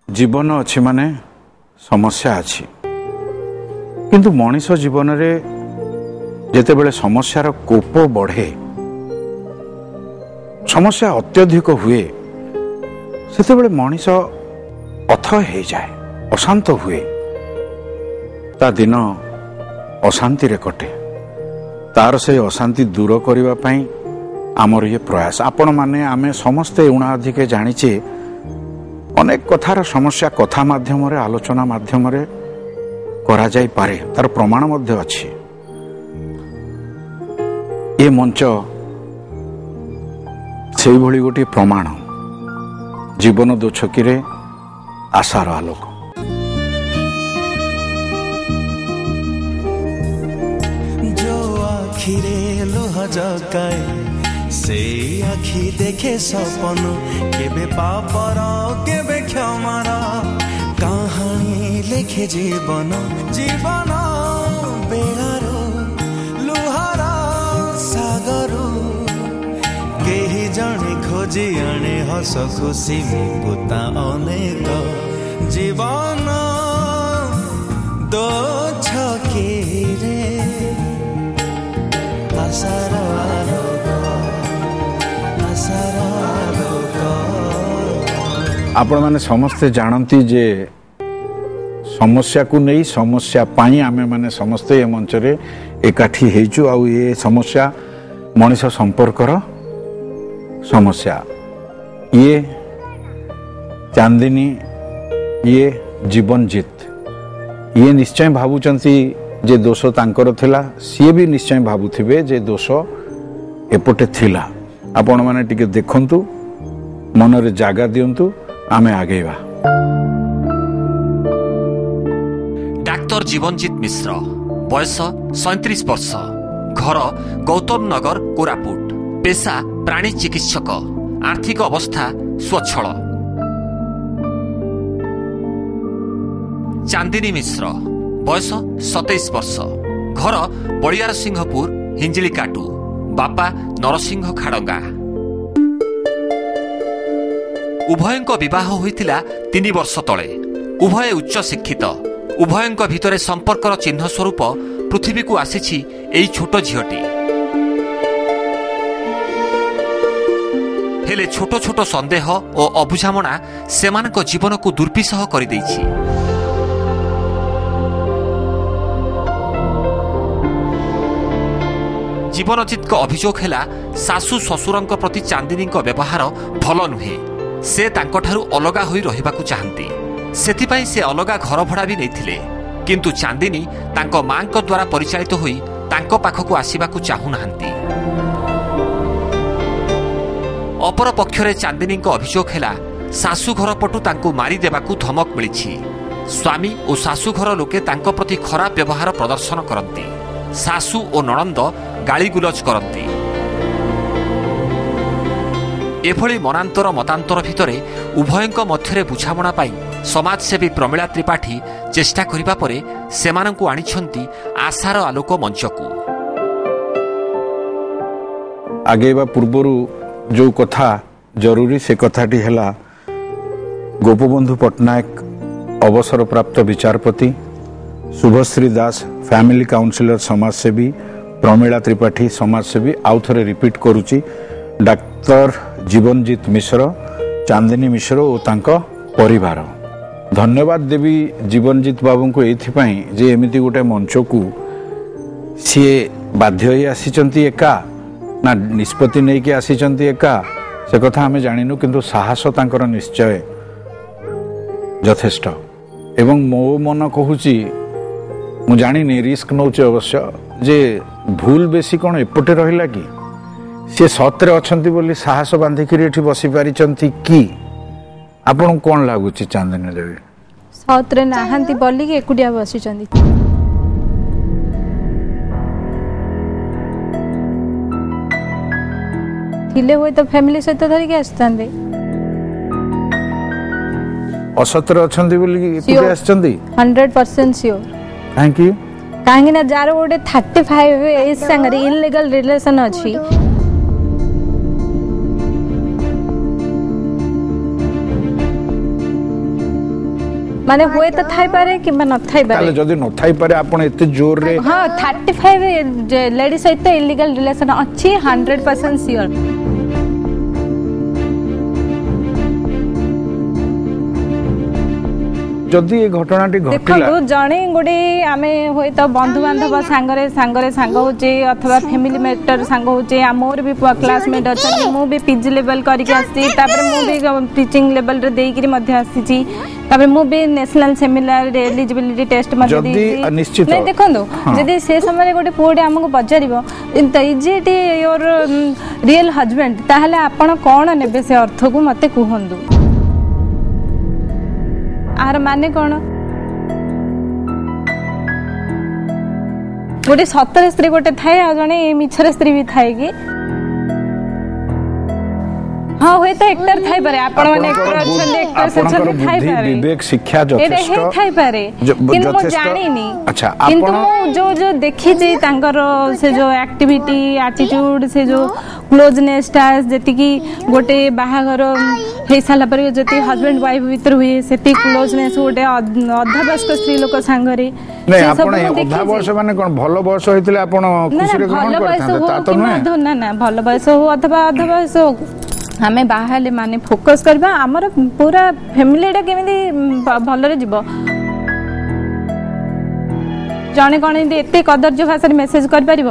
जीवन अच्छी माने समस्या अच्छी किंतु मनीष जीवन रे जेतेबेले समस्यार कोप बढ़े समस्या अत्यधिक हुए सेतेबेले मनीष अथय हो जाए अशांत हुए ता दिन अशांति रे कटे तार से अशांति दूर करने पाई आमर ये प्रयास आपण माने आमे समस्ते उणा अधिके जानिचे अनेक कथार समस्या कथा माध्यम रे आलोचना माध्यम रे करा जाई पारे तार प्रमाण मध्य अछि ये मंच सेई भली गोटे प्रमाण जीवन दोछकी रे आशार आलोक जो आखिरे लुह जगाए से आखि देखे सपन केबे पापर केबे क्षमार कहानी लिखे जीवन जीवन बेड़ारो लुहार सागरो केही जणे खोजी आने हस खुशी मुकुता अनेक जीवन दो छके रे आशार आपण माने समस्ते जानती जे समस्या को नहीं समस्या पाई आमे माने समस्ते ये मंच रे एकाठी हेचु आउ ये समस्या मनीष संपर्कर समस्या ये चांदिनी ये जीवन जीत ये निश्चय भावुचंती जे दोष तांकर थिला सी भी निश्चय भावुथिबे जे दोष एपटे थिला आपण माने टिके देखंतु मन रे जागा दियंतु आमे आगेवा। डाक्टर जीवनजीत मिश्र बयस 37 वर्ष घर गौतम नगर कोरापुट पेशा प्राणी चिकित्सक आर्थिक अवस्था स्वच्छल। चांदिनी मिश्र बयस 27 वर्ष घर बलियार सिंहपुर हिंजिली काटू बापा नरसिंह खाड़ंगा। उभयंक विवाह होइतिला 3 वर्ष तले उभय उच्च शिक्षित उभयंक भितरे संपर्कर चिन्ह स्वरूप पृथ्वी को आसीछि एई छोट झियटी हेले छोट छोट संदेह और अबुझामणा सेमानक जीवन को दुर्विसह कर दैछि। जीवनजीत अभियोग है सासु ससुरंक प्रति चांदिनी व्यवहार भल नुहे से तांकठारु अलगा होई रहिबाकु चाहंती सेथिपाई से अलगा घर भड़ा भी नैथिले किंतु चांदिनी तांको मांक द्वारा परिचालित होई तांको पाखकु आसीबाकु चाहु नाहंती। अपर पक्षरे चांदिनी अभियोग है सासु घर पटु तांको मारी देबाकु धमक मिलिछि। स्वामी और सासु घर लोके तांको प्रति खराब व्यवहार प्रदर्शन करती सासु और नणंद गाली गुलज करती। एभली मनांतर मतांतर भितरे उभयंक मध्यरे बुझामणा पाई समाजसेवी प्रमिला त्रिपाठी चेष्टा करिबा परे सेमानंकु आनिछंती आशार आलोक मंचकु। आगेबा पूर्वरु जो कथा जरूरी से कथाटी हैला गोपबंधु पट्टनायक अवसर प्राप्त विचारपति शुभश्री दास फैमिली काउंसिलर समाजसेवी प्रमिला त्रिपाठी समाजसेवी आउ थरे रिपीट करुची डाक्टर जीवनजीत मिश्र चांदिनी मिश्र और तांको परिवार धन्यवाद देवी जीवनजीत बाबू को एथिपाई जे एमिति गोटे मंच को सी बाध्य ही आसीचंती एका ना निष्पत्ति नहीं कि आसीचंती एका से कथा हमें जानिनु किंतु साहस तांकर निश्चय यथेष्ट एवं मो मन कहूची मु जानी रिस्क नौचे अवश्य जे भूल बेसी कौन एपटे रहिला कि सी सत्रे अछंती बोली साहस बांधिकी एठी बसी पारिचंती कि आपन कोन लागुची चांदनी देवी सत्रे नाहंती बोली कि एकुडिया बसिचंती थिले होय तो फैमिली सहित धरिके आस्तांदे असत्र अछंती बोली एकुडिया आछंती 100% श्योर थैंक यू काहे ना जार गोटे 35 एज संगरे इनलीगल रिलेशन अछि माने हुए तो थाई पारे कि न थाई ताले पारे जदि न थाई पारे आपण एते जोर रे हाँ 35 लेडी सहित इलीगल रिलेशन अच्छी 100% श्योर जदि ए घटनाटी घटिला देखो जणे गोटे आमे होय तो बंधु बांधव सांगरे सांग होचे अथवा फैमिली मेटर सांग होचे मोर भी क्लासमेट अच्छा मु भी पीजी लेवल करके आसी तापर मु भी टीचिंग लेवल रे देई करी मध्ये आसी तापर मु भी नेशनल सेमिनार एलिजिबिलिटी टेस्ट मध्ये जदि देई निश्चित नहीं देखो जदि से समय गोटे पुओटे हमको पचारिबो is it your real husband ताहले आपण कोन नेबे से अर्थ को मते कहंदु आर माने कौन गोटे सतर स्त्री गोटे थाए आ जने मिछर स्त्री भी थाए कि हाँ हुए तो एक्टर थाई पारे आपण माने एक्टर अछन एक्टर सचन थाई पारे विवेक शिक्षा जथेष्ट एटा हे थाई पारे किंतु मो जानि नी अच्छा किंतु मो जो देखि जे तांकर से जो एक्टिविटी एटीट्यूड से जो क्लोजनेस टास जति की गोटे बाहागर हे साला पर जति हस्बैंड वाइफ भीतर हुए सेति क्लोजनेस गोटे अधावयस्क स्त्री लोक सांगरे नहीं आपण अधा वर्ष माने कोन भलो वर्ष होइतले आपण खुशी रे ग्रहण करथांते ता तो नै ना ना भलो वर्ष हो अथवा अधा वर्ष हो आमे बाहाले माने फोकस करबा हमर पूरा फैमिली डा केमिति भलो रे जीवो जाने कोन एते कदर्य भाषा रे मेसेज कर परिबो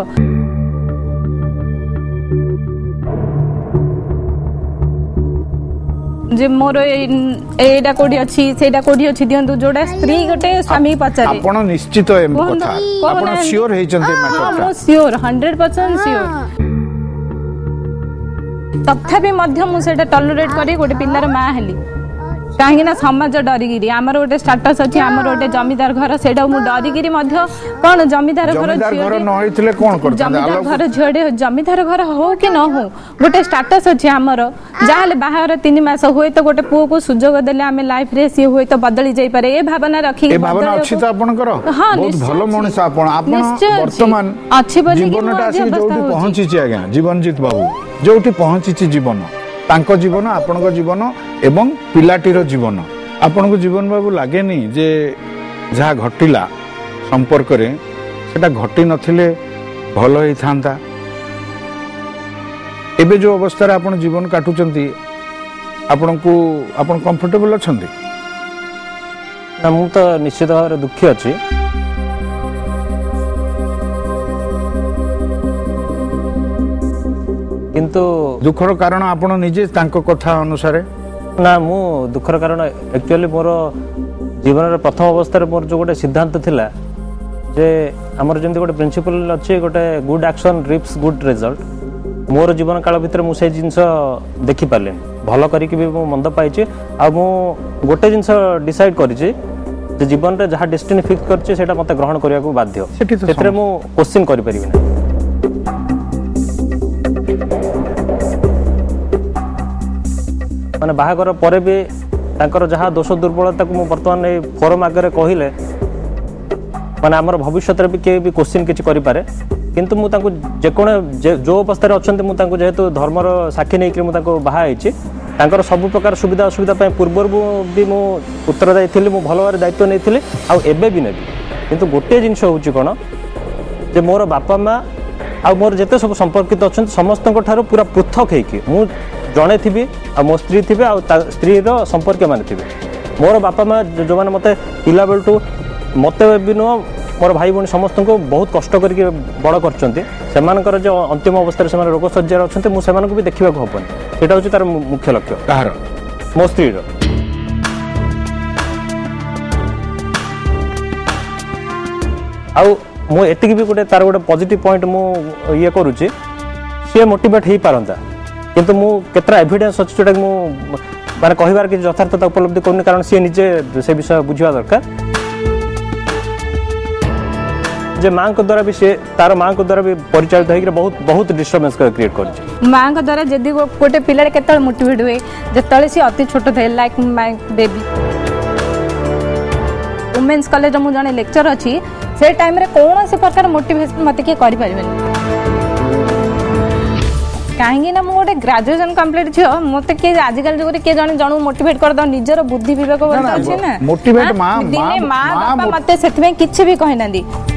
जे मोर एडा कोडी अछि सेडा कोडी अछि दियंतु जोडा स्त्री गोटे स्वामी पचारे आपण निश्चित एम कथा आपण श्योर हे चंते मैटर हां श्योर 100% श्योर तथापि मध्य मु सेटा टॉलरेट करी गोटे पिल्लार मां हेली काहे ना समाज डरिगिरी हमर गोटे स्टेटस अछि हमर गोटे जमीदार घर सेटा मु डरिगिरी मध्य कोन जमीदार घर न होइतले कोन करथांते जमीदार घर झडे जमीदार घर हो कि न हो गोटे स्टेटस अछि हमर जाले बाहर 3 मास होय तो गोटे पुओ को सुजोग देले हमें लाइफ रे सी होय तो बदली जाई पारे ए भावना रखी ए भावना अछि तो आपण करो बहुत भलो मनुष्य आपण वर्तमान अछि बोली जीवनटा आसी जोटी पहुंची छी आज्ञा जीवनजीत बाबू जोटी पहुंची छी जीवन तांको जीवन आपणको जीवन एवं पिलाटीर जीवन आपणको जीवन बाबू लागेनी जे जहा घटिला संपर्क रे सेटा घटी नथिले भलो ही थांता एबे जो अवस्था रे आपण जीवन काटुचंती आपणको आपण कंफर्टेबल अछंती ना मु तो निश्चित भाव दुखी अछि किंतु दुखर कारण आपण निजे तांको कथा अनुसार ना मु दुखर कारण एक्चुअली मोर जीवन रे प्रथम अवस्था रे मोर जो गोटे सिद्धांत थिला जे हमर जेंति गोटे प्रिंसिपल अछि गोटे good action reaps good result मोर जीवन काल भितर मु से जिंस देखि पाले भलो करी कि भी मु मंद पाइछि आ मु गोटे जिंस डिसाइड करिछि जे जीवन रे जहा डेस्टिनी फिक्स करछि सेटा मते ग्रहण करिया को बाध्य सेतरे मु क्वेश्चन करि परिबि ना माने बाहागर परे भी तांकर जहा दोष दुर्बलता को वर्तमान ए फोरम आगे कहले माने हमर भविष्य रे भी के भी क्वेश्चन किछि करि पारे किंतु मु तांको जे कोन जो अवस्था रे अछंते मु तांको जेहेतु धर्मर साक्षी नै कि मु तांको बाहा आइछि तांकर सब प्रकार सुविधा असुविधा पय पूर्वर भी मु उत्तरदायी थिली मु भलो बारे दायित्व नै थिली आ एबे भी नै किंतु गोटे जिंस होउछि कोन जे मोर बापा मां आ मोर जेते सब संपर्कित अछंते समस्त ठारो पूरा पृथक हे कि मु जणे थी आ मो स्त्री थी आ स्त्री संपर्क मान थे मोर बापा माँ जो मैंने मत पिला बेलू मत भी नुह मोर भाई भाई समस्त को बहुत कष्ट करके बड़ कर जो अंतिम अवस्था से रोग सज्जार अच्छा मुझे भी देखा हेनी यहाँ हूँ तार मुख्य लक्ष्य कहार मो स्त्री आउ एति भी गोटे तार गोटे पॉजिटिव पॉइंट ये करुच्ची सी मोटिवेट हो पारंता किंतु मु केतरा एविडेंस अछि जोटा मु माने कहिबार कि यथार्थता उपलब्धि करनी कारण सी निजे से विषय बुझिवा दरकार जे मां को द्वारा भी से तार मां को द्वारा भी परिचालित होई बहुत बहुत डिस्टर्बेंस क्रिएट करछि मां को द्वारा जदी गोटे पिलाडे केतल मोटिवेट हुए जतले सी अति छोट थे like my baby women's college मु जने लेक्चर अछि से टाइम रे कोन से प्रकार मोटिवेशन मते के करि परिबेन कहीं ना मुझे ग्रेजुएशन कंप्लीट छो मत किए आजिकल जुग किए जन जन मोटिवेट कर दो निजर बुद्धि विवेक अच्छे ना मोटिवेट दिने माँ बापा मत से किसी भी कहना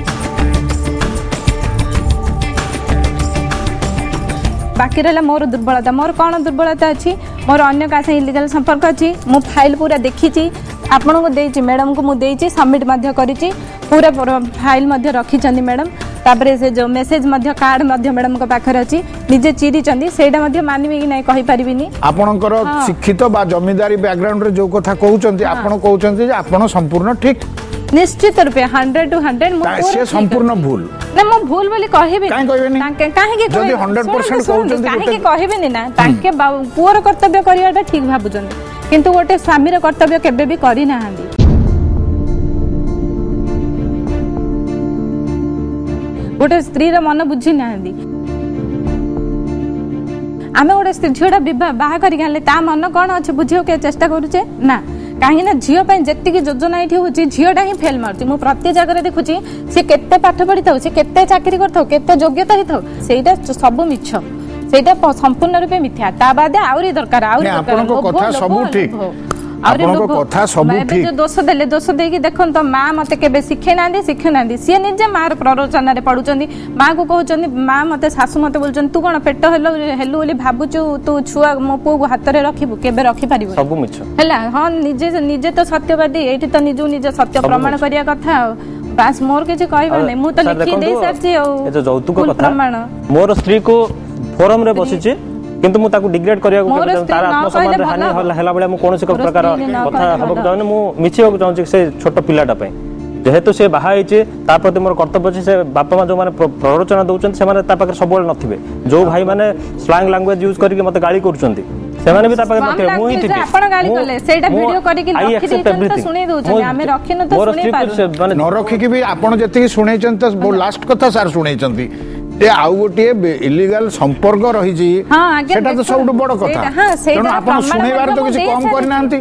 बाकी रहा मोर दुर्बलता मोर कौन दुर्बलता अच्छी मोर अन्य का इलिगल संपर्क अच्छी मु फाइल पूरा देखी आपण को देची मैडम को मुझे सबमिट करी पूरा फाइल रखी मैडम तापर से जो मेसेज कार्ड मैडम को पाखर अच्छी निजे चिरी से मानवे कि नहीं कहि परिबिनी आपणकर शिक्षित बा जमींदारी बैकग्राउंड रे जो कथा कहउचंती आपण कहउचंती जे आपण संपूर्ण ठीक निश्चित रूपे 100 to 100 से संपूर्ण भूल ना मो भूल बोली कहबे काहे कहबेनी काहे के जदी 100% कहउचंती काहे के कहबेनी ना ताके पुअर कर्तव्य करियाटा ठीक भाबुचंती किंतु गोटे स्वामी रो कर्तव्य केबे भी करि नाहांदी गोटे स्त्री रो मन बुझी नाहांदी आमे गोटे झीटा बाहा करें ता मन कौन अच्छे बुझे के चेष्टा करुचे ना कहीं ना झील जी योजना ये हूँ झीटा ही फेल मार्च मुझे प्रति जगह देखुची सी केते पाठ पढ़ी था सी केते चाकरी करते योग्यता ही था सेटा सब मिछ सेटा संपूर्ण रूपे मिथ्या ता बाद आउरी दरकार आउरी दरकार दोष देले दोष देकी देखन तो माँ मते केबे शिखे ना सी निजे माँ प्ररोचन रे पढ़ुचंदी माँ को कहउचंदी माँ मते सासू मते बोलचंदी तू कोन पेट हेलु बोली भाबुचु तू छुआ मो पुओ को हाथ रे रखिबु केबे रखि पारिबो सब मिछ हैला हां निजे तो सत्यवादी एठी तो निजे सत्य प्रमाण करिया कथा बास मोर के कहबा नै मु तो लिखि दे सारची ए जो जौतुक कथा मोर स्त्री को फोरम रे बसिची किंतु मु ताकू डिग्रेड करिया को तार आत्मसम्मान हानि हला बळे मु कोनोसी प्रकार कथा हबक जाने मु मिछियो चाहूची से छोट पिलाटा पय जेहेतु से बाहा होइचे ता प्रति मोर कर्तव्य अछि से बापा मा जो माने प्ररोचना दउचन से माने ता पाकर सबोल नथिबे जो भाई माने स्लैंग लैंग्वेज यूज करके मते गाली करचंती से माने भी ता पाकर नथिबे मु ही थिबे आपण गाली कले सेटा वीडियो करके रखि देचन तो सुनै दउचन हमें रखिनो तो सुनै पारु माने न रखि के भी आपण जति सुनैचन त लास्ट कथा सार सुनैचंती ते आउ गोटे इलीगल संपर्क रही जी सेटा तो सब बड़ कथा हां सेटा आपण सुनैबार तो किछि कम करनांती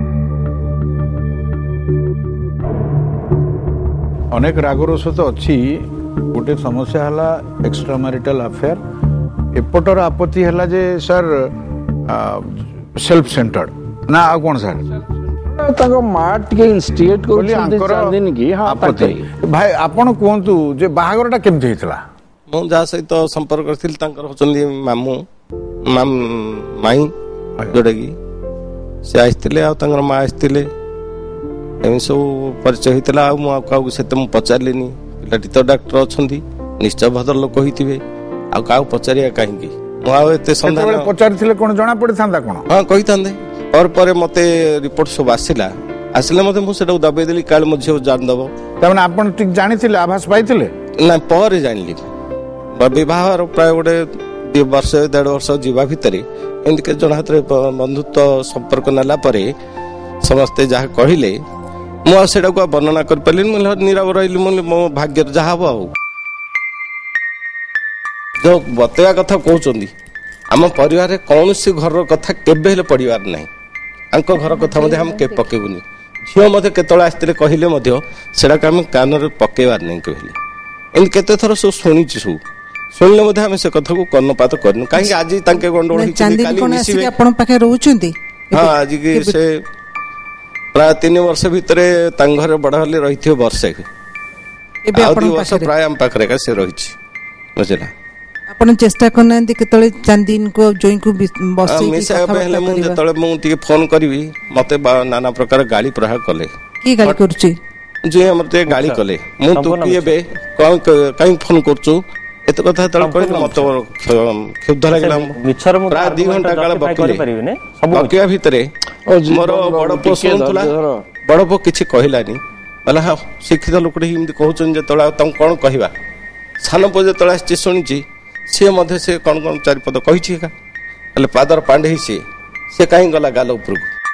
अनेक रागरोष तो अच्छी गोटे समस्या हला एक्स्ट्रा मैरिटल अफेयर एपटर आपत्ति हला जे सर सेल्फ सेंटर्ड ना आ कोन सर ताको मार टिके इंस्टिगेट कोली चांदिन की हां आपत्ति भाई आपण कोंतु जे बाहागरटा केमथि हेतला मु जा सहित संपर्क करथिल तांकर होचंदी मामू माई जोडा की से आइथिले आ तांकर मा आइथिले एमि सब परिचय होइतला आ मु का से तुम पचारलिनी पिलाटी तो डॉक्टर अछंदी निश्चय भद्र लोक होइतिबे आ का पचारिया काहे की मु आ एते संधान पचारथिले कोन जणा पड़िथांदा कोन हां कहिथांदे और परे मते रिपोर्ट सब आसिले मते मु सेटा दबाई देली काल मु झियो जान दबो तमने आपण ठीक जानिथिले आभास पाइथिले ना पर जानली विवाह प्राय गोटे 2 वर्ष 1.5 वर्ष जीवा भितर एमती के जन हाथ बंधुत्व संपर्क नाला समस्ते जहाँ कहले मुझे वर्णना कर पारे नीरव रही मो भाग्य जहाँ हम जो बतवा कथा कहते आम परिवार कौन सी घर कथा केबे पड़ार ना घर कथा हम के पकेबुनी झील मत केतले आसते कहले आम कान पकेबार नहीं कहले एमती केते थर सब शुणी सब शुणिले मध्य आम से कथा को कर्णपात करनु कहीं आज तांके गंडोल हाँ आज की से प्राय 3 वर्ष भितर घर बड़ हेले रही वर्षे 2 वर्ष प्राय आम पाखे से रही बुझला आपण चेष्टा करना केतले चांदीन को जोई को बसई मिसा पहले मु जतले मु टिके फोन करबी मते नाना प्रकार गाली प्रहार कले की गाली करची जे हमर ते गाली कले मु तो किबे काई फोन करचू एत कथा तळ कहले मत क्षुब्ध लागला मिछर मु प्राय 2 घंटा काल बकिले सब बकिया भितरे मोर बड़ पो सुनथला बड़ पो किछि कहिलानी बला हा शिक्षित लोकडी हिंदी कहउचन जे तळा तम कोन कहिबा सान पो जे तळा छि सुनिछि से मधे से कौन कौन चारि पद कही पादर पांडे से कहीं गला गाल उपर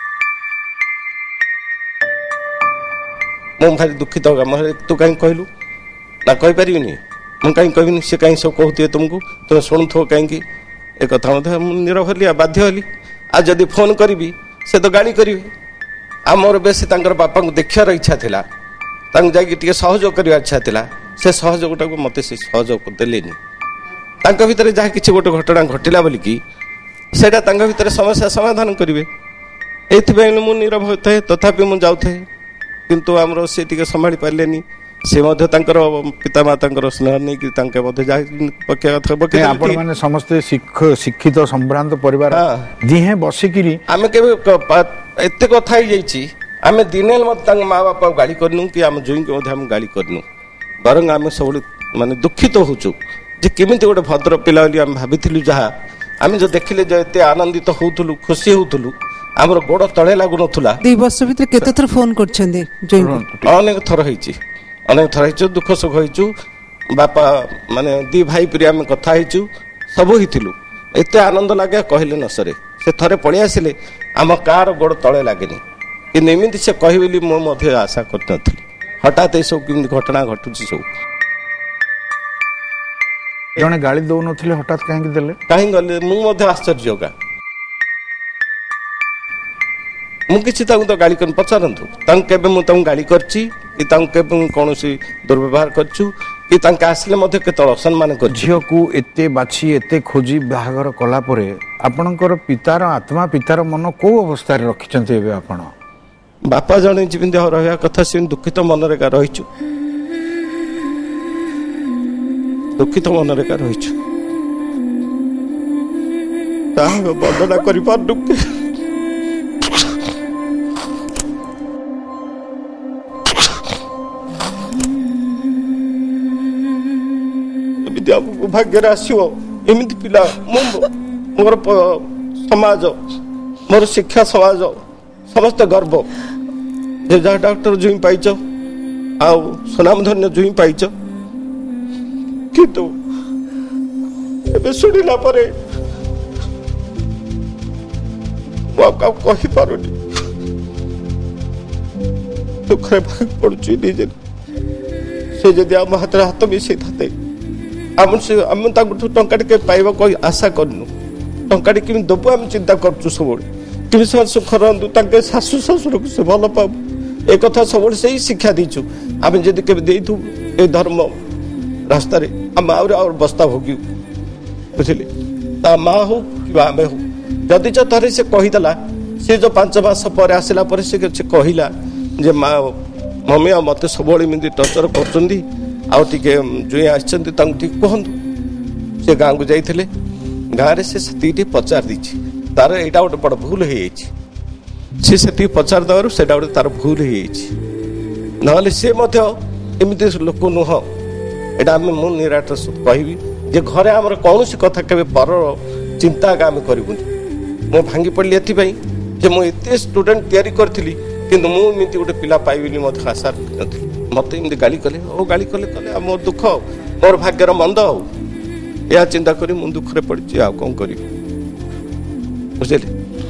मुझे भारी दुखित होगा तू कहीं कहलु ना कही पारि मुझे कहीं कहनी से कहीं सब कहते तुमको तुम शुणुथ कहीं एक कथा नीरव हली बाध्य हली आज जदि फोन करी से तो गाड़ी करेंगे आ मोर बेस बापा को देखार इच्छा था जा सहयोग करने इच्छा था से सहयोगटा को मत से सहयोग देलेनी ତାଙ୍କ ଭିତରେ ଯାହା କିଛି ଗୋଟେ ଘଟଣା ଘଟିଲା ବୋଲିକି ସେଇଟା ତାଙ୍କ ଭିତରେ ସମସ୍ୟା ସମାଧାନ କରିବେ। ଏଇଥିପାଇଁ ମୁଁ ନିରବ ହୋଇଥାଏ, ତଥାପି ମୁଁ ଯାଉଥାଏ। କିନ୍ତୁ ଆମର ସେ ଟିକେ ସମ୍ଭାଳି ପାରିଲେନି। ସେ ମଧ୍ୟ ତାଙ୍କର ପିତାମାତାଙ୍କର ସ୍ନେହ ନେଇକି ତାଙ୍କ ମଧ୍ୟ ଯାହା ପକେଇବା ଆପଣ ମାନେ ସମସ୍ତେ ଶିକ୍ଷିତ ସମ୍ଭ୍ରାନ୍ତ ପରିବାର ଦିହେଁ ବସିକିରି ଆମେ କେବେ ଏତେ କଥା ହେଇଯାଇଛି, ଆମେ ଦିନେ ମଧ୍ୟ ତାଙ୍କ ମା ବାପାକୁ ଗାଳି କରିନୁ କି ଆମ ଜୁଇଁକି ମଧ୍ୟ ଆମେ ଗାଳି କରିନୁ। ବରଂ ଆମେ ସବୁବେଳେ ମାନେ ଦୁଃଖିତ ହଉଛୁ ଯେ କେମିତି ଗୋଟେ ଭଦ୍ର ପିଲା ବୋଲି ଆମେ ଭାବିଥିଲୁ। ଯାହା ଆମେ ଯୋଉ ଦେଖିଲେ ଯେ ଏତେ ଆନନ୍ଦିତ ହଉଥିଲୁ, ଖୁସି ହଉଥିଲୁ, ଆମର ଗୋଡ଼ ତଳେ ଲାଗୁନଥିଲା। 2 ବର୍ଷ ଭିତରେ କେତେ ଥର ଫୋନ କରିଛନ୍ତି? ଅନେକ ଥର ହେଇଛୁ, ଦୁଃଖ ସୁଖ ହେଇଛୁ। ବାପା ମାନେ 2 ଭାଇ ପରି ଆମେ କଥା ହେଇଛୁ, ସବୁ ହେଇଥିଲୁ। ଏତେ ଆନନ୍ଦ ଲାଗେ କହିଲେ ନ ସରେ। ସେ ଥରେ ପଳେଇ ଆସିଲେ ଆମ କାହାର ଗୋଡ଼ ତଳେ ଲାଗେନି। କିନ୍ତୁ ଏମିତି ସେ କହିବେ ବୋଲି ମୁଁ ମଧ୍ୟ ଆଶା କରିନଥିଲି। ହଠାତ୍ ଏସବୁ କେମିତି ଘଟଣା ଘଟୁଛି ସବୁ। ଜଣେ ଗାଳି ଦଉନଥିଲେ, ହଠାତ୍ କାହିଁକି ଦେଲେ? କାହିଁ ଗଲେ ମୁଁ ମଧ୍ୟ ଆଶ୍ଚର୍ଯ୍ୟ। ମୁଁ କିଛି ତାଙ୍କୁ ତ ଗାଳି କରି ପଚାରନ୍ତୁ, ତାଙ୍କୁ କେବେ ମୁଁ ତାଙ୍କୁ ଗାଳି କରିଛି କି ତାଙ୍କୁ କେବେ ମୁଁ କୌଣସି ଦୁର୍ବ୍ୟବହାର କରିଛୁ କି ତାଙ୍କୁ ଆସିଲେ ମଧ୍ୟ କେତେବେଳେ ଅସମ୍ମାନ କରିଛି? ଝିଅକୁ ଏତେ ବାଛି ଏତେ ଖୋଜି ବାହାଘର କଲା ପରେ ଆପଣଙ୍କର ପିତାର ଆତ୍ମା, ପିତାର ମନ କୋଉ ଅବସ୍ଥାରେ ରଖିଛନ୍ତି ଏବେ ଆପଣ? ବାପା ଜଣେ ଯେମିତି ରହିବା କଥା ସେମିତି ଦୁଃଖିତ ମନରେ ରହିଛୁ, ଦୁଃଖିତ ମନରେ ରହିଛୁ। ତାହା ବର୍ଣ୍ଣନା କରିପାରୁନୁ। ଆମକୁ ଭାଗ୍ୟରେ ଆସିବ ଏମିତି ପିଲା। ମୋର ସମାଜ, ମୋର ଶିକ୍ଷା ସମାଜ ସମସ୍ତେ ଗର୍ବ ଯେ ଯାହା ଡକ୍ଟର ଜୁଇଁ ପାଇଛ, ଆଉ ସୁନାମଧନ୍ୟ ଜୁଇଁ ପାଇଛ। କିନ୍ତୁ ଏବେ ଶୁଣିଲା ପରେ ମୁଁ ଆଉ କହିପାରୁନି, ଦୁଃଖରେ ଭାଗ ପଡୁଛି ନିଜେ। ସେ ଯଦି ଆମ ହାତରେ ହାତ ମିଶେଇଥାନ୍ତେ, ଆମେ ତାଙ୍କଠୁ ଟଙ୍କା ଟିକେ ପାଇବାକୁ ଆଶା କରିନୁ। ଟଙ୍କାଟି କେମିତି ଦେବୁ ଆମେ ଚିନ୍ତା କରୁଛୁ ସବୁବେଳେ, କେମିତି ସେମାନେ ସୁଖ ରହନ୍ତୁ, ତାଙ୍କ ଶାଶୁ ଶ୍ୱଶୁରକୁ ସେ ଭଲ ପାଉ, ଏ କଥା ସବୁବେଳେ ସେଇ ଶିକ୍ଷା ଦେଇଛୁ। ଆମେ ଯଦି କେବେ ଦେଇଥିବୁ ଏ ଧର୍ମ ରାସ୍ତାରେ ଆମେ ଆହୁରି ବସ୍ତା ଭୋଗିବୁ, ବୁଝିଲେ? ତା ମା ହଉ କିମ୍ବା ଆମେ ହଉ। ଯଦି ଥରେ ସେ କହିଦେଲା, ସେ ଯୋଉ 5 ମାସ ପରେ ଆସିଲା ପରେ ସେ କହିଲା ଯେ ମମି ଆଉ ମତେ ସବୁବେଳେ ଏମିତି ଟର୍ଚର କରୁଛନ୍ତି, ଆଉ ଟିକେ ଜୁଇଁ ଆସିଛନ୍ତି ତାଙ୍କୁ ଟିକେ କୁହନ୍ତୁ। ସେ ଗାଁକୁ ଯାଇଥିଲେ, ଗାଁରେ ସେ ସେତିକି ପଚାରି ଦେଇଛି। ତାର ଏଇଟା ଗୋଟେ ବଡ଼ ଭୁଲ ହେଇଯାଇଛି। ସେ ସେତିକି ପଚାରି ଦେବାରୁ ସେଇଟା ଗୋଟେ ତାର ଭୁଲ ହେଇଯାଇଛି। ନହେଲେ ସେ ମଧ୍ୟ ଏମିତି ଲୋକ ନୁହଁ। ଏଇଟା ମୁଁ ନିରାଟ କହିବି ଯେ ଘରେ ଆମର କୌଣସି କଥା କେବେ ପରର ଚିନ୍ତା ଆମେ କରିବୁନି। ମୁଁ ଭାଙ୍ଗି ପଡ଼ିଲି ଏଥିପାଇଁ ଯେ ମୁଁ ଏତେ ଷ୍ଟୁଡେଣ୍ଟ ତିଆରି କରିଥିଲି, କିନ୍ତୁ ମୁଁ ଏମିତି ଗୋଟେ ପିଲା ପାଇବିନି ମଧ୍ୟ ଆଶା ରଖିନଥିଲି। ମତେ ଏମିତି ଗାଳି କଲେ ଆଉ ମୋର ଦୁଃଖ, ମୋର ଭାଗ୍ୟର ମନ୍ଦ ଆଉ ଏହା ଚିନ୍ତା କରି ମୁଁ ଦୁଃଖରେ ପଡ଼ିଛି। ଆଉ କ'ଣ କରିବି, ବୁଝିଲେ?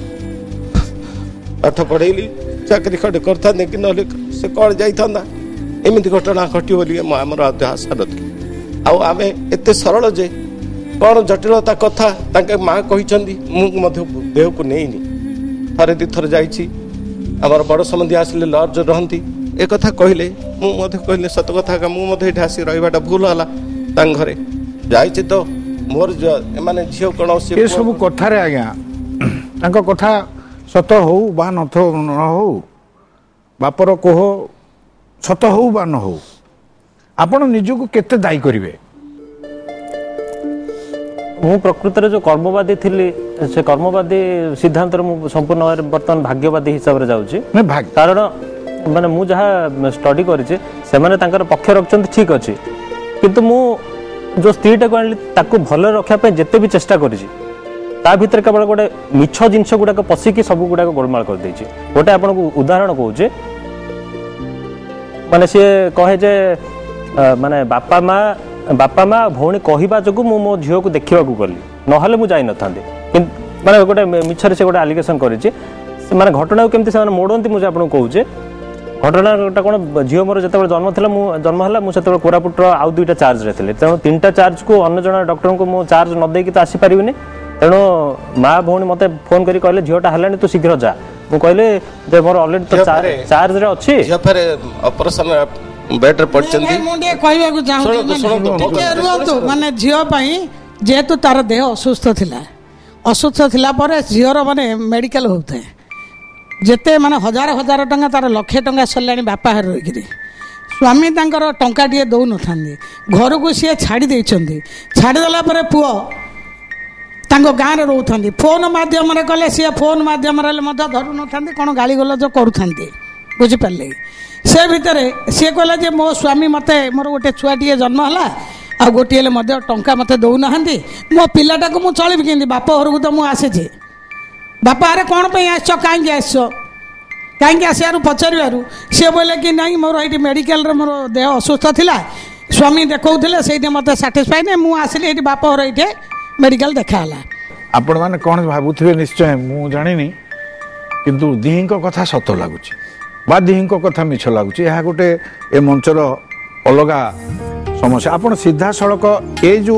ପାଠ ପଢ଼େଇଲି, ଚାକିରି ଖଣ୍ଡେ କରିଥାନ୍ତେ କି ନହେଲେ ସେ କ'ଣ ଯାଇଥାନ୍ତା। ଏମିତି ଘଟଣା ଘଟିବ ବୋଲି ଆମର ଆଶା ନଥିଲା। ଆଉ ଆମେ ଏତେ ସରଳ ଯେ କ'ଣ ଜଟିଳତା କଥା ତାଙ୍କ ମା କହିଛନ୍ତି, ମୁଁ ମଧ୍ୟ ଦେହକୁ ନେଇନି। ଥରେ 2 ଥର ଯାଇଛି। ଆମର ବଡ଼ ସମ୍ବନ୍ଧୀ ଆସିଲେ ଲଜ୍ ରହନ୍ତି, ଏ କଥା କହିଲେ ମୁଁ ମଧ୍ୟ କହିଲି ସତ କଥା, ମୁଁ ମଧ୍ୟ ଏଠି ଆସି ରହିବାଟା ଭୁଲ ହେଲା। ତାଙ୍କ ଘରେ ଯାଇଛି ତ ମୋର ଏମାନେ ଝିଅ କ'ଣ ଏସବୁ କଥାରେ ଆଜ୍ଞା ତାଙ୍କ କଥା ସତ ହଉ ବା ନ ହଉ, ବାପର କୋହ ସତ ହଉ ବା ନ ହଉ, ଆପଣ ନିଜକୁ କେତେ ଦାୟୀ କରିବେ? ମୁଁ ପ୍ରକୃତରେ ଯେଉଁ କର୍ମବାଦୀ ଥିଲି, ସେ କର୍ମବାଦୀ ସିଦ୍ଧାନ୍ତରେ ମୁଁ ସମ୍ପୂର୍ଣ୍ଣ ଭାବରେ ବର୍ତ୍ତମାନ ଭାଗ୍ୟବାଦୀ ହିସାବରେ ଯାଉଛି। କାରଣ ମାନେ ମୁଁ ଯାହା ଷ୍ଟଡି କରିଛି, ସେମାନେ ତାଙ୍କର ପକ୍ଷ ରଖିଛନ୍ତି, ଠିକ୍ ଅଛି। କିନ୍ତୁ ମୁଁ ଯେଉଁ ସ୍ତ୍ରୀଟାକୁ ଆଣିଲି ତାକୁ ଭଲରେ ରଖିବା ପାଇଁ ଯେତେ ବି ଚେଷ୍ଟା କରିଛି, ତା ଭିତରେ କେବଳ ଗୋଟେ ମିଛ ଜିନିଷ ଗୁଡ଼ାକ ପଶିକି ସବୁ ଗୁଡ଼ାକ ଗୋଳମାଳ କରିଦେଇଛି। ଗୋଟେ ଆପଣଙ୍କୁ ଉଦାହରଣ କହୁଛି। ମାନେ ସିଏ କହେ ଯେ ମାନେ ବାପା ମା ଭଉଣୀ କହିବା ଯୋଗୁଁ ମୁଁ ମୋ ଝିଅକୁ ଦେଖିବାକୁ ଗଲି, ନହେଲେ ମୁଁ ଯାଇନଥାନ୍ତି। କିନ୍ତୁ ମାନେ ଗୋଟେ ମିଛରେ ସେ ଗୋଟେ ଆଲିଗେସନ୍ କରିଛି। ମାନେ ଘଟଣାକୁ କେମିତି ସେମାନେ ମୋଡ଼ନ୍ତି ମୁଁ ଆପଣଙ୍କୁ କହୁଛି। ଘଟଣାଟା କ'ଣ, ଝିଅ ମୋର ଯେତେବେଳେ ଜନ୍ମ ହେଲା ମୁଁ ସେତେବେଳେ କୋରାପୁଟର ଆଉ 2ଟା ଚାର୍ଜରେ ଥିଲି। ତେଣୁ 3ଟା ଚାର୍ଜକୁ ଅନ୍ୟ ଜଣେ ଡକ୍ଟରଙ୍କୁ ମୁଁ ଚାର୍ଜ ନ ଦେଇକି ତ ଆସିପାରିବିନି। ତେଣୁ ମା ଭଉଣୀ ମୋତେ ଫୋନ୍ କରି କହିଲେ ଝିଅଟା ହେଲାଣି, ତୁ ଶୀଘ୍ର ଯା। ମୁଁ କହିଲି ଯେ ମୋର ଅଲରେଡି ତ ଚାର୍ଜରେ ଅଛି। ଅପରେସନ ବେଡରେ ପଡ଼ିଛନ୍ତି। ମୁଁ ଟିକେ କହିବାକୁ ଚାହୁଁଛି, ମାନେ ଝିଅ ପାଇଁ जेहेतु तार देह असुस्थ थिला पर झीर माने मेडिकल होता है जेते माने हजार हजार टंका तार लक्षे टंका सरला बापा हर रही स्वामी तांकर टंका टे दौन था घर को सी छाड़ी छाड़देला पुओ गाँव में रोते फोन मध्यम कले सी फोन मध्यम धरू न कौन गाली गलज करूँ बुझिपारे से भितर सी कहला जे मो स्वामी मत मोर गोटे छुआटे जन्म है आ गोटे टंका मत दौना मो पिलाटा को मुझे चलि कि बाप घर को तो मुझे बापा अरे कौन पे आस कहीं आस कहीं आसार पचार सी बोले कि नहीं मोर ये मेडिकल मोर देह असुस्थ थिला स्वामी देखौले से मत साटिस्फाई नहीं मुझे ये बाप घर ये मेडिकल देखाला आपण मैंने कौन भावुवे निश्चय मु जानी किंतु दिही कथा सत लगुच बा दिही कथा मिछ लगुच यह गोटे ए मंचर अलगा समस्या आपण सीधा सड़क ये जो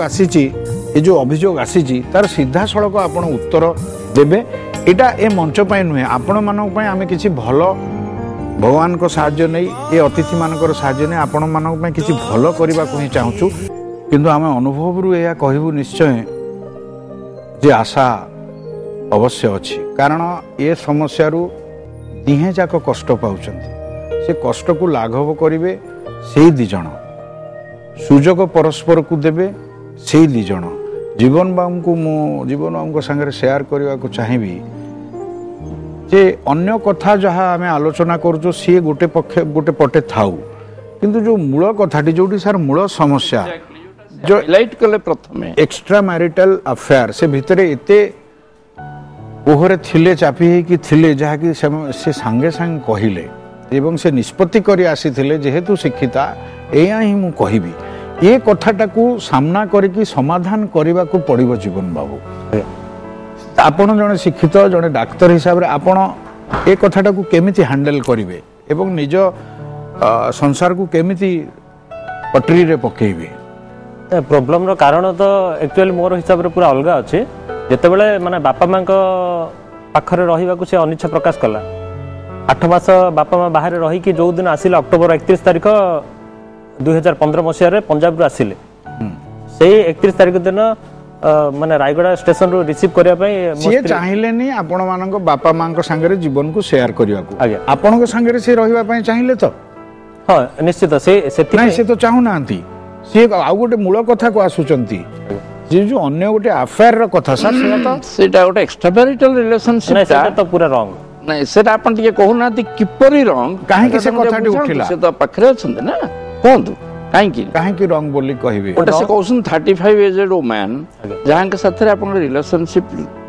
अभियोग आसी तार सीधा सड़क आपण उत्तर देबे एटा ए मंच पाई नुहे आपण मानक पई आमे किछि भल भगवान को साहाय्य नहीं ये अतिथि मानकर साहाय्य नहीं आपण मानक पई किछि भल करबा को ही चाहूछु किंतु आमे अनुभव रु या कहबू निश्चय जे आशा अवश्य अच्छी कारण ये समस्या दिहे जाक कष्ट पाउछंती से कष्ट को लाघव करिवे से दी जण सुजोग परस्पर को देवे से दी जण जीवन बाबू को मो जीवन बाबू संगे शेयर करने को चाहिए जे अन्य कथा जहाँ आम आलोचना करूँ सी गोटे पटे थाऊ किंतु जो मूल कथाटी जो सार मूल समस्या जो लाइट कले प्रथम एक्स्ट्रा मैरिटल अफेयर से भितर एते ओहरे थिले चापी कि थिले जहाँकि से सांगे सांगे कहिले एवं से निष्पत्ति करी आसीथिले जेहेतु शिक्षिता एया ही मु कहिबी ये कथाटा को सामना करिकी समाधान करने को पड़िबो जीवन बाबू आपण जने शिक्षित जने डाक्तर हिसाब रे आपण ए कथाटा को केमिति हैंडल करिवे एवं निज संसार को केमिति पटरी रे पकेइबे प्रोब्लेम रो कारण तो एक्चुअली मोर हिसाब रे पूरा अलगा अछि जेते बेले माने बापा मां को पाखरे रहिबा को से अनिच्छा प्रकाश कला 8 मास बापा मां बाहर रही कि जो दिन आसिले अक्टोबर 31 तारिख 2015 मसिया रे पंजाब रु आसिले से 31 तारिख दिन माने रायगड़ा स्टेशन रो रिसीव करिया पई से चाहिले नि आपण मानको बापा मां को संगे जीवन को शेयर करिया को आपण को संगे से रहिबा पई चाहिले तो हां निश्चित से तो चाहू नांती सी आउ गोटे मूल कथा को आसुचंती जे जो अन्य गोटे अफेयर रो कथा सर सेटा गोटे एक्स्ट्रा मैरिटल रिलेशनशिप सेटा तो पूरा रॉन्ग नहीं सेटा अपन टिके कहू नांती किपरि रॉन्ग काहे कि से कथाटी उठिला से तो पखरे अछन ना कोंतु काहे कि रॉन्ग बोली कहबे ओटा से कहउसन 35 एजेड वुमन जहां के साथ रे अपन रिलेशनशिप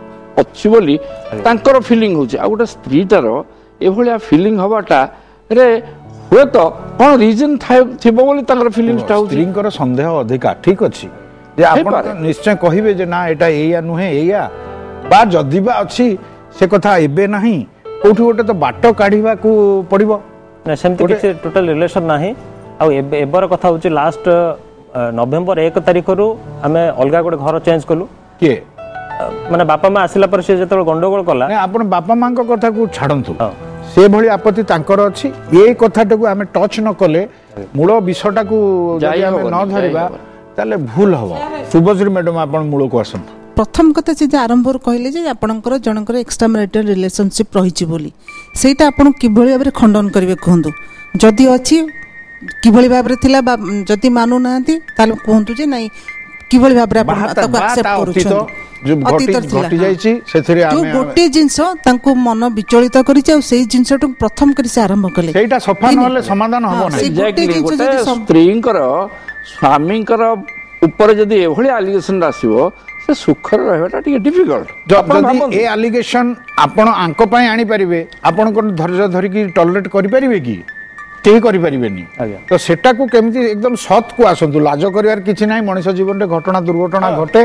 अछि बोली तांकर फीलिंग होछि आ गोटे स्त्रीटार ए भलिया फीलिंग हबाटा रे हुए तो कौन रीजन थिबो बोली तांकर फीलिंग्स टा स्त्रींकर संदेह अधिका ठीक अछि जे आपण निश्चय कहिबे जे ना एटा एया नुहे एया बा जदी बा अछि से कथा एबे नाही कोठी गोटे तो बाटो काढिबा को पड़िबो ना सेमति किछि टोटल रिलेशन नाही आ एबर कथा होछि लास्ट नवेम्बर 1 तारिख रु हमें अलगा गोटे घर चेंज कलु के माने बापा मां आसिला पर से जतल गंडगोल कला नै आपण बापा मां को कथा को छाडंतु से भली आपत्ति तांकर अछि ये कथाटा को हमें टच न कले मूल विषयटा को जदि हमें न धरिबा ताले भूल हबो शुभश्री मैडम आपण मूल को आसन प्रथम कथा से आरंभ कहले जे आपणकर जनकर एक्स्ट्रा मैरिटल रिलेशनशिप रहिछि बोली सेटा आपण किभली भाबरे खंडन करिवे कहंतु जदि अछि किभली भाबरे थिला जदि मानु नांती ताले कहंतु जे नै किभली भाबरे आपण ताको एक्सेप्ट करूछन जो घटी जाइछि सेथरे आमे जो गोटे जिंस तांको मन विचलित करि छै सेही जिंसटु प्रथम करि से आरंभ कले सेटा सफा न होले समाधान हबो नै एक्जेक्टली गोटे स्त्रींकर स्वामींकर ऊपर जदि एभली एलिगेशन रासिबो से सुखर रहबाटा टिके डिफिकल्ट जदि ए एलिगेशन आपण आंको पय आनी परिबे आपण को धैर्य धरि की टॉलरेट करि परिबे की केही करि परिबेनी तो सेटा को केमिति एकदम सत को आसंतु लाज करिवार किछि नै मनुष्य जीवन रे घटना दुर्घटना घटे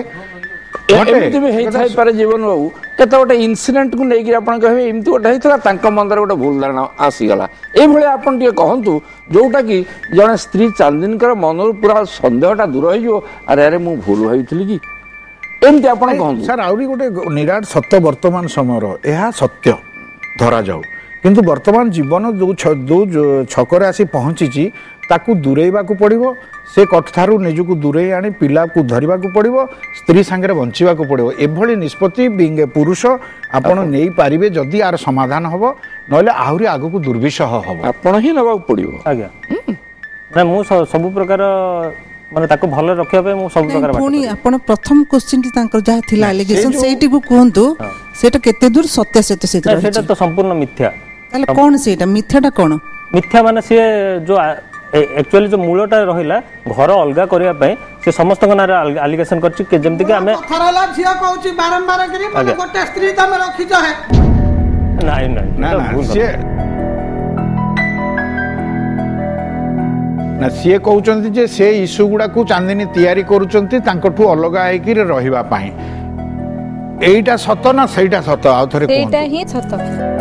एमती भी होई पारे जीवन बाबू केते गोटे इन्सिडेंट को लेकिन आपण कहबे एमती गोटे हेतला तांका मंदर गोटे भूल धारणा आसी गला ए भले आपण टिके कहंतु जोटा कि जने स्त्री चांदिनकर मनर पूरा संदेहटा दूर होई जो अरे अरे मु भूल होइतली कि एमती आपण कहंतु सर आउरी गोटे निराट सत्य वर्तमान समय रो एहा सत्य धरा जाऊ किंतु वर्तमान जीवन जो छकरे आसी पहुंची ताकू दूरेइबाकू पड़िबो से कठारू निजकू दूरेई आनी पिला को धरिबाकू पड़िबो स्त्री संगे बंचिबाकू पड़िबो एभली निष्पत्ति बिंग ए पुरुष आपण नेई पारिबे जदि आर समाधान हबो नले आहुरी आगू दुर्विषह हबो आपण ही नबाकू पड़िबो आज्ञा ना मु सब प्रकार माने ताको भले रखिया पे मु सब प्रकार पुणी आपण प्रथम क्वेश्चन ती तांकर जहा थिला एलिगेशन सेठी को कहंतु सेटा केते दूर सत्य सत्य सेटा तो संपूर्ण मिथ्या ताले कोन सेटा मिथ्याटा कोन मिथ्या माने से जो एक्चुअली जो मूलटा रहिला घर अलगा करिया पे से समस्त नारे एलिगेशन करछि के जेमति कि हमें खराला झिया कहउछि बारंबार करी मने गोटे स्त्री तमे रखि छ है नहीं नहीं ना से ना सी कहउचंती जे से इशू गुडा को चांदिनी तयारी करूचंती तांकठू अलगा हेकि रहिबा पाई एईटा सत ना सेईटा सत आ थरे कोन सेईटा ही सत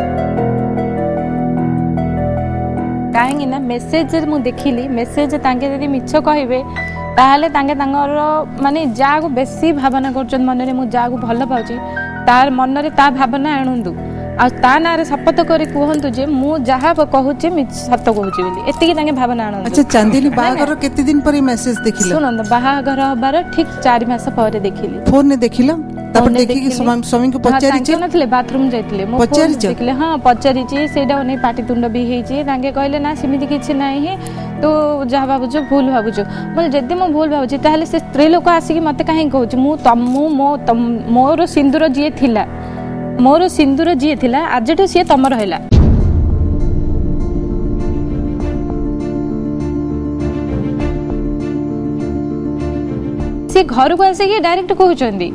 काहेकि ना मेसेज मु देखिली मेसेज तांके यदि मिछ कहबे ताहले तांके तांगर माने जागु बेसी भावना करचन मनरे मु जागु भल पाउची तार मनरे ता भावना आणुंदु आ ता नारे शपथ करी कहंतु जे मु जहा कहूची मि सत कहूची बोली एतिकी तांके भावना आणुंदु अच्छा चांदिनी बाहागर केते दिन पर मेसेज देखिलो सुनंद बाहागर हबार ठीक 4 मास परे देखिली फोन ने देखिलो तब देखि कि स्वामी को पचारि छ नथले बाथरूम जाइतले मो पचारि छ देखले हां पचारि छी सेडा ओने पाटी तुंड भी हेई छी तांके कहले ना सिमिति किछि नाही तो जहा बाबूजो भूल बाबूजो बोले जदी मो भूल बाबूजी ताहले से स्त्री लोक आसी कि मते काहे कहूची मु मोर सिंदूर जिए थिला मोर सिंदूर जिए थिला आजटो से तमर हैला से घर को आसे कि डायरेक्ट कहउचंदी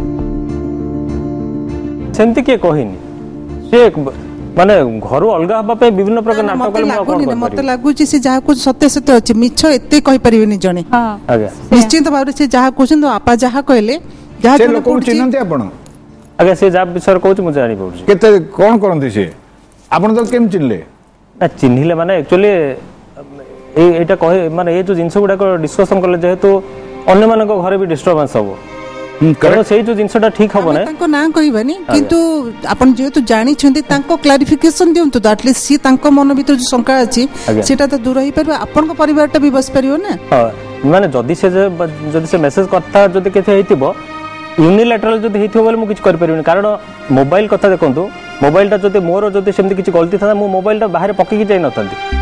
सेमति के कहिनी से माने घर अलगा हबा पे विभिन्न प्रकार नाटक कर मते लागु छी से जहा कुछ सत्य सत्य अछि मिछ एते कहि परिबेनी जणे हां आगे निश्चित भाव से जहा कहछन तो आपा जहा कहले जहा से लोक चिन्हते आपण आगे से जहा विषय कहू मु जानि पउछी केते कोन करंती से आपण तो केम चिन्हले ना चिन्हिले माने एक्चुअली एटा कहे माने ए जो जिंस गुडा को डिस्कशन करले जेहेतु अन्य मानक घरे भी डिस्टर्बेंस हबो कारण से जो जिंसटा ठीक हबो ना तांको ना कहिबानी किंतु आपण जेहेतु जानि छथि तांको क्लैरिफिकेशन दियंतु तो एटलीस्ट सी तांको मन भीतर जो शंका अछि सेटा तो दूर होई परबे आपण को परिवारटा भी बस परियो ना हां माने जदी से मेसेज करता जदी केथे हेतिबो यूनिलैटरल जदी हेतिबो बोले मु किछ कर परिबनी कारण मोबाइल कथा देखंतु मोबाइलटा जदी मोर जदी सेमति किछ गलती था मु मोबाइलटा बाहर पक्की की जाई नथंती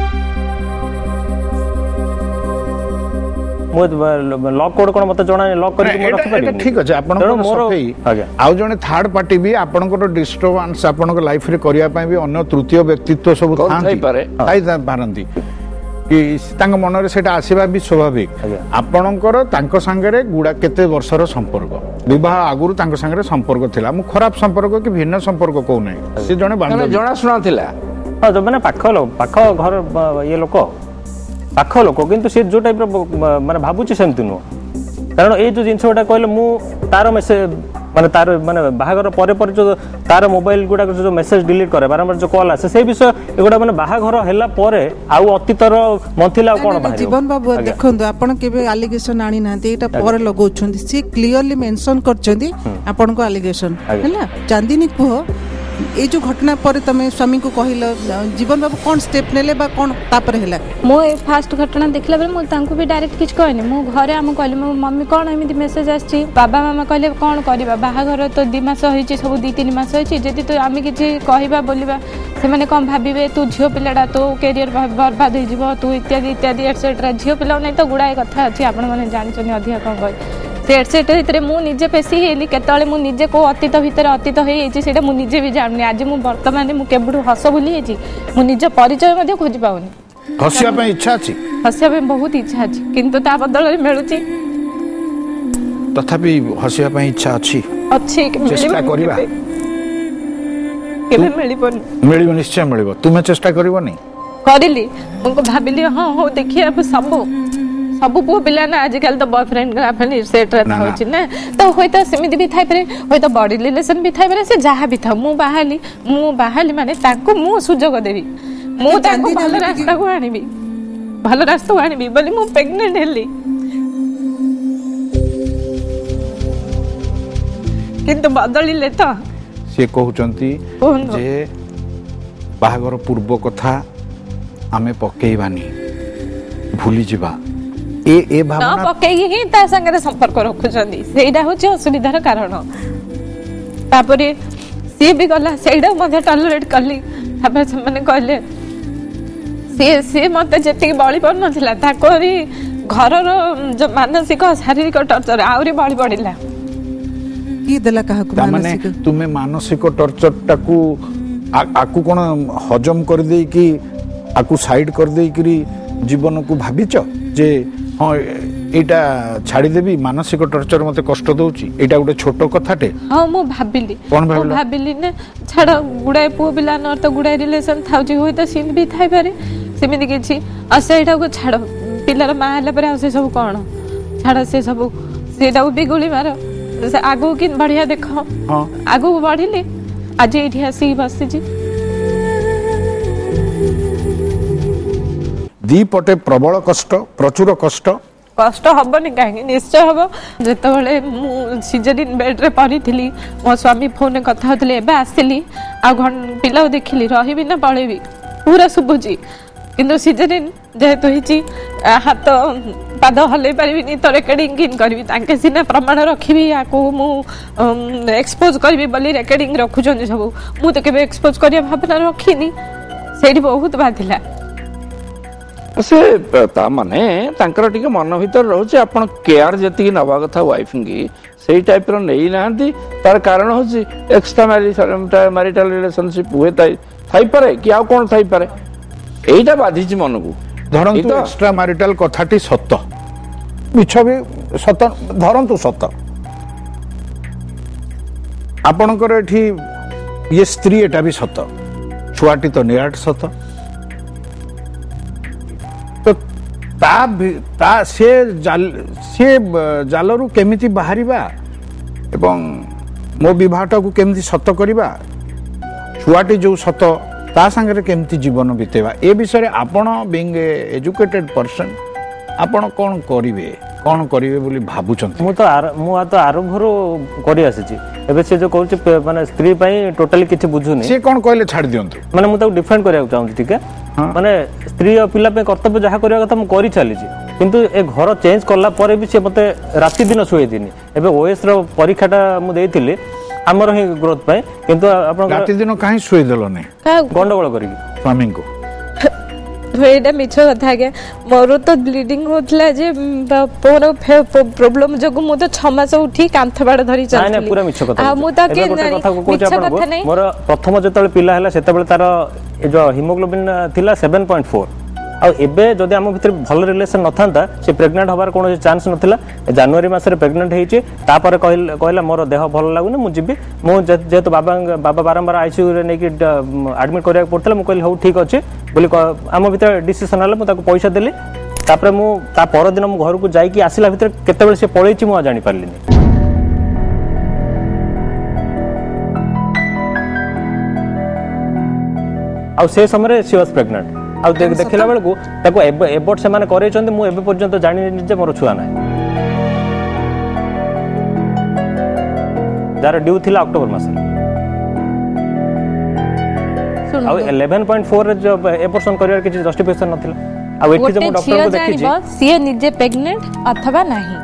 मो लॉक कोड कोन मते जणा लॉक करी मो रख परिबनी ठीक अछि आपण को सफेई आउ जने थर्ड पार्टी भी आपण को डिस्टर्बेंस आपण को लाइफ रे करिया पय भी अन्य तृतीय व्यक्तित्व सब थांती ताई पारंती कि तांग मन रे सेटा आसीबा भी स्वाभाविक आपणकर तांको संगे गुडा केते वर्षर संपर्क विवाह आगुरु तांको संगे संपर्क थिला मु खराब संपर्क कि भिन्न संपर्क को नै से जने बांधो जणा सुना थिला हां जो माने पाख घर ये लोक पाख लोक किंतु से जो टाइप माने भाबुची सेमति नो कारण ए जो जिंस गोटा कहले मु तार मेसेज माने बाहागर परे परे जो तार मोबाइल गुडा जो मेसेज डिलीट करे बारंबार जो कॉल आसे से विषय एगुडा माने बाहागर हैला परे आउ अतीतर मंथिला कोन बाहर जीवन बाबू देखंतु आपण केबे एलिगेशन आनी नांती एटा पर लगौछंती से क्लियरली मेंशन करछंती आपण को एलिगेशन हैला चांदिनी को ए जो घटना पर तमे स्वामी को कहिलो जीवन बाबू कोन स्टेप नेले बा कोन तापर हैला मो फास्ट घटना देखला बेले मो तांको भी डायरेक्ट किछ कहनी मो घरे हम कहली मो मम्मी कोन एमिति मेसेज आछि बाबा मामा कहले कोन करबा बाहाघर तो 2 मास होइछि सब 2-3 मास होइछि जदि तो आमी किछि कहिबा बोलिबा से माने कोन भाबिबे तू झियो पिलाडा तो करियर बर्बाद होई जिवो तू इत्यादि इत्यादि एटसेट्रा झियो पिला नै तो गुडाय कथा अछि आपण माने जानि छनि अधिया कोन कहि से एटसेट्रा भितर मु निजे पेशी हेली केतळे मु निजे को अतीत भितर अतीत हेइछि सेटा मु निजे भी जाननी आज मु वर्तमान मु केबडू हस भूली हेछि मु निज परिचय मध्ये खोजि पाउनी हसिया पे इच्छा अछि हसिया पे बहुत इच्छा अछि किंतु ता बदल रे मिलुछि तथापि हसिया पे इच्छा अछि चेष्टा करिबा केबे मिलिबो निश्चय मिलिबो तुमे चेष्टा करिवो नै करिली उनको भाबिली हां हो देखिए अब सब पु पिला ना आजकल तो बॉयफ्रेंड गर्लफ्रेंड एटसेट्रा होछि ना तो होय तो समिति भी थाइ परे होय तो बॉडी रिलेशन भी थाइ परे से जहा भी था मु बाहाली माने ताको मु सुजोग देबी मु ताको भल रास्ता को आनिबी बोली मु प्रेग्नेंट हेली किंतु बदलिले तो से कहउचंती जे बाहागर पूर्व कथा आमे पकेइबानी भूली जिबा ए न भावना पकेई ही ता संगे संपर्क रखुचंदी सेइडा होची असुविधार कारण तापरे सी भी गला सेइडा मध्ये टॉलरेट करली तापर से माने कहले से मते जेति बळी पड़ नथिला ताकोरी घरर जो मानसिक शारीरिक टर्चर आउरी बळी पड़िला की देला काहा को माने मानसिक तुम्हें मानसिक टर्चर टाकू आकु कोन हजम कर दे कि आकु साइड कर दे कि जीवन को भाबिच जे हाँ एटा छाड़ी देबी मानसिक टर्चर मते कष्ट दउची एटा गोटे छोट कथाटे हाँ मु भाबिली कोन भाबिला भाबिली ने छाड़ गुडाए पुओ पिला न तो गुडाए रिलेशन थाउची होई तो सीन भी थाई पारे सेमिति किछि आ सेटा को छाड़ पिलार मा हला परे आ से सब कोन छाड़ से सब सेटा भी गोली मार से आगु कि बढ़िया देखो हाँ आगु बढ़िली आज एठी आसी बसि जी दी पटे प्रबल कष्ट प्रचुर कष्ट कष्ट हबनी कहीं निश्चय हम जिते मु सिजरिन बेड रे पड़ी मो स्वामी फोन कथा होते एवं आसली आ पिला देखिली रही ना पलैबी पूरा शुभुची किंतु सिजरिन जेहेतु होती हाथ पाद हल पारि तो रेकर्डिंग किन करी सीना प्रमाण रखी या मु एक्सपोज करी बोली रेकर्डिंग रखुचंदी सब मु तो केबे एक्सपोज करिया भावना रखिनी सेठी बहुत बाधिला से ता माने तांकर टिके मन भीतर रहउचे आपण केयर जति नवा कथा वाइफ की सेही टाइप रो नै नाहंती तार कारण होची एक्स्ट्रा मैरिटल रिलेशनशिप हुए थाई पारे कि आ कोन थाई पारे एइटा बाधिची मन को धरंतु एक्स्ट्रा मैरिटल कथाटी सत्य मिछ भी सत धरंतु सत्य आपणकर एठी ये स्त्री एटा भी सत्य छुआटी तो निराट सत्य तो से जालरू केमिति बाहरिबा एवं मो विवाहटा को केमिति सत करिबा छुआटी जो सत ता संगे केमिति जीवन बितेबा ए विषय आपण बीइंग एजुकेटेड पर्सन आपण कोन करिवे बोली भाबुचंत मु तो आरंभरो करी आसीची एबे से जो कहूची माने स्त्री पई टोटली किछि बुझुनी से कोन कहले छाड़ दियंतु माने मु ताको डिफेंड करिया चाहूची ठीक है माने स्त्री और पिला पे कर्तव्य जहा करिया कथा मु करि चली छी किंतु ए घर चेंज करला परे भी से मते राति दिन सोई दिनी एबे ओएस रो परीक्षाटा मु देइथिले हमर ही ग्रोथ पाए किंतु आपण राति दिन काहे सोई देलो ने गंडगोल करी स्वामी को एटा मिछ कथा के मोर तो ब्लीडिंग होतला जे पोर प्रॉब्लम जगु मु तो 6 मास उठी कांथ बाड़ धरी चलती नाही पूरा मिछ कथा आ मु त के मिछ कथा नै मोर प्रथम जेतले पिला हला सेते बेले तार ए जो हीमोग्लोबिन थिला 7.4 आ एबे जदि हम भीतर भल रिलेशन नथांता से प्रेग्नेंट होबार कोनो चांस नथिला जनवरी मासरे प्रेग्नेंट हेची तापर कहला मोर देह भल लागुने मु जिबी मु जेतो बाबा बारंबार आईसीयू रे नेकी एडमिट करिया पड़तला मु कहली हो ठीक अछि बोली हम भीतर डिसीजन हला मु ताको पैसा देली तापर मु ता पर दिन मु घर को जाई कि आसिला भीतर केते बेले से पळेची मु जानि पारलिनी आ से समय शी वाज प्रेग्नेंट आ देखला बेलू ताको एबोट से माने करे चंदे मु एबे पर्यंत जानि जे मोर छुआ ना जार ड्यू थिला अक्टोबर मास आ 11.4 रे जो एबोर्शन करियर किछ जस्टिफिकेशन नथिला आ एठी जे मु डॉक्टर को देखि छी सी निजे प्रेग्नेंट अथवा नाही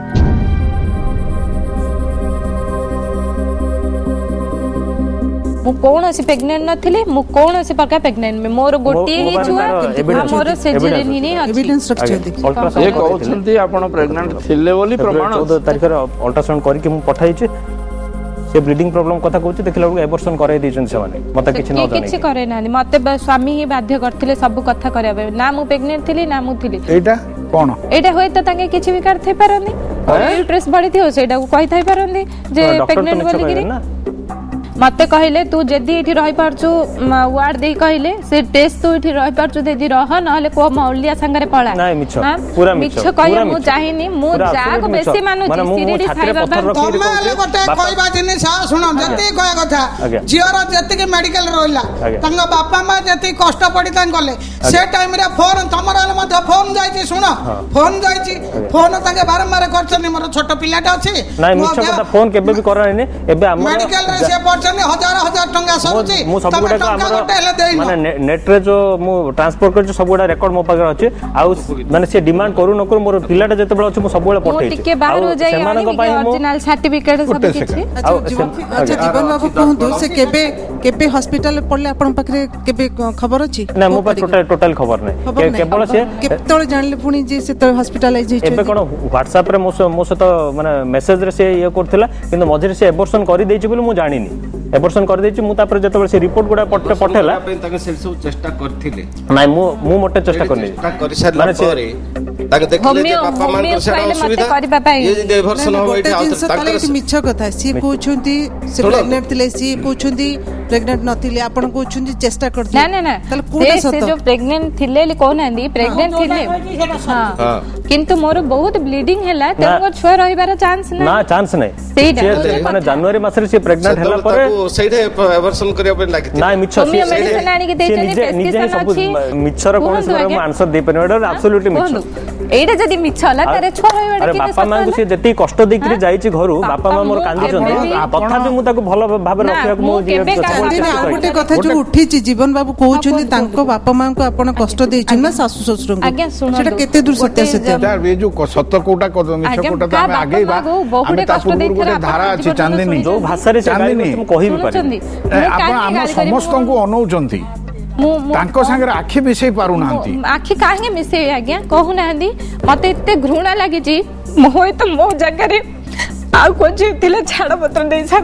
मु कौन सी प्रेग्नेंट नथिले मु कौन सी प्रकार प्रेग्नेंट में मोर गोटी ही छुआ मोर सर्जरी ही नहीं एविडेंस रखछि ये कहउछंती आपण प्रेग्नेंट थिले बोली प्रमाण 14 तारिख रे अल्ट्रासाउंड करि कि मु पठाई छी से ब्लीडिंग प्रॉब्लम कथा कहउछि देखिला बेलू एबोर्शन करे दैछन से माने मते किछ न जाने किछ करे नानी मते स्वामी ही बाध्य करथिले सब कथा करबे ना मु प्रेग्नेंट थिली ना मु थिली एटा कोन एटा होय त तांगे किछ भी कर थै परनी यूट्रस बढी थियो सेटा को कहि थै परनी जे प्रेग्नेंट बोली गिरी मते कहले तू जदी एठी रहि पारछु वार्ड दे कहले से टेस्ट तू एठी रहि पारछु देदी रह नहले को मौलिया संगरे पळा नाही मिछ पूरा मिछ कहि मु चाहेनी मु जाक बेसी मानु सिरिडी खाइबा तमे गोटे कहबा जिनिस सुनो जति कय कथा जियर जति के मेडिकल रोइला तंग बापा मा जति कष्ट पड़ी तंग गले से टाइम रे फोन तमरा मध्य फोन जाईची सुनो फोन जाईची फोन तंगे बारंबार करछनी मोर छोट पिलाटा अछि नाही मिछ कथा फोन केबे भी करनी एबे हम मेडिकल रे से କହୁଛନ୍ତି ହଜାର ହଜାର ଟଙ୍କା ସରୁଛି ମୁଁ ସବୁ ତମେ ଗୁଡାକ ଟଙ୍କା ଗୋଟେ ହେଲେ ଦେଇନ ମାନେ ନେଟ ରେ जो ମୁଁ ଟ୍ରାନ୍ସଫର କରିଛି ସବୁ ଗୁଡା ରେକର୍ଡ ମୋ ପାଖରେ ଅଛି ଆଉ ମାନେ ସେ ଡିମାଣ୍ଡ କରୁ ନ କରୁ ମୋର ପିଲାଟା ଯେତେବେଳେ ଅଛି ମୁଁ ସବୁବେଳେ ପଠେଇଛି ଟିକେ ବାହାରୁ ଯାଇ ସେମାନଙ୍କ ପାଇଁ ମୁଁ ଅରିଜିନାଲ सर्टिफिकेट सब କିଛି अच्छा जीवन बाबू कहतु से केबे केबे हॉस्पिटल पड़ले आपण पाखरे केबे खबर अछि ना मो पर टोटल खबर नहीं केवल से केतळे जानले पुनी जे से तो हॉस्पिटलाइज हे एबे कोन व्हाट्सएप रे मो से तो माने मेसेज रे से ये करथिला किंतु मझे से एबॉर्शन करि देछि बोली मु जानिनी एबॉर्शन करि देछि मु तापर जेतेबे से रिपोर्ट गुडा पठेला ताके से सब चेष्टा करथिले नाही मु मोटे चेष्टा करनी करि सारला परे ताके देखले जे बापा मान को सेरा असुविधा ये जे एबॉर्शन हो एठी ताके मिछ कथा सी कहउछंती से प्रेग्नेंट थिले सी कहउछंती प्रेग्नेंट नथिले आपण कहउछंती चेष्टा करथि ना ना तले कोटा सत से जो प्रेग्नेंट थिले कहनांदी प्रेग्नेंट थिले हां किंतु मोर बहुत ब्लीडिंग हैला तेंगो छुआ रहिबार चांस ना चांस नहीं से माने जनवरी मास रे से प्रेग्नेंट हैला परे सेठे एबॉर्शन करिया पे लागित ना मिछ मेडिसिन आनी के देचनी प्रेस्क्रिप्शन अछि मिछर कोन से हम आंसर दे परनो एटा एब्सोल्युटली मिछ एटा जदी मिछ होला तारे छुआ रहिबार अरे बापा मां को से जति कष्ट देखि जाईची घरु बापा मां मोर कांदी चंदी तथापि मु ताको भलो भाबे रखिया को मु गोटे कथा जो उठीची जीवन बाबू कहउछंती तांको बापा मां को आपण कष्ट देइछन ना सासु ससुर को आज्ञा सुनो सेटा केते दूर सत्य सत्य यार ये जो सत्य कोटा मिछ कोटा तो हम आगे बा हम ता पूर्व गोटे धारा अछि चांदनी जो भाषा रे चांदनी तुम कहि भी पारे आपण हम समस्त को अनौचंती तांको संगे आखि मिसई पारु नांती आखि काहे मिसई आज्ञा कहू नांदी मते इते घृणा लागि जी मोय तो मो जगह रे आ कोची थिले छाड़ पत्र दे छाड़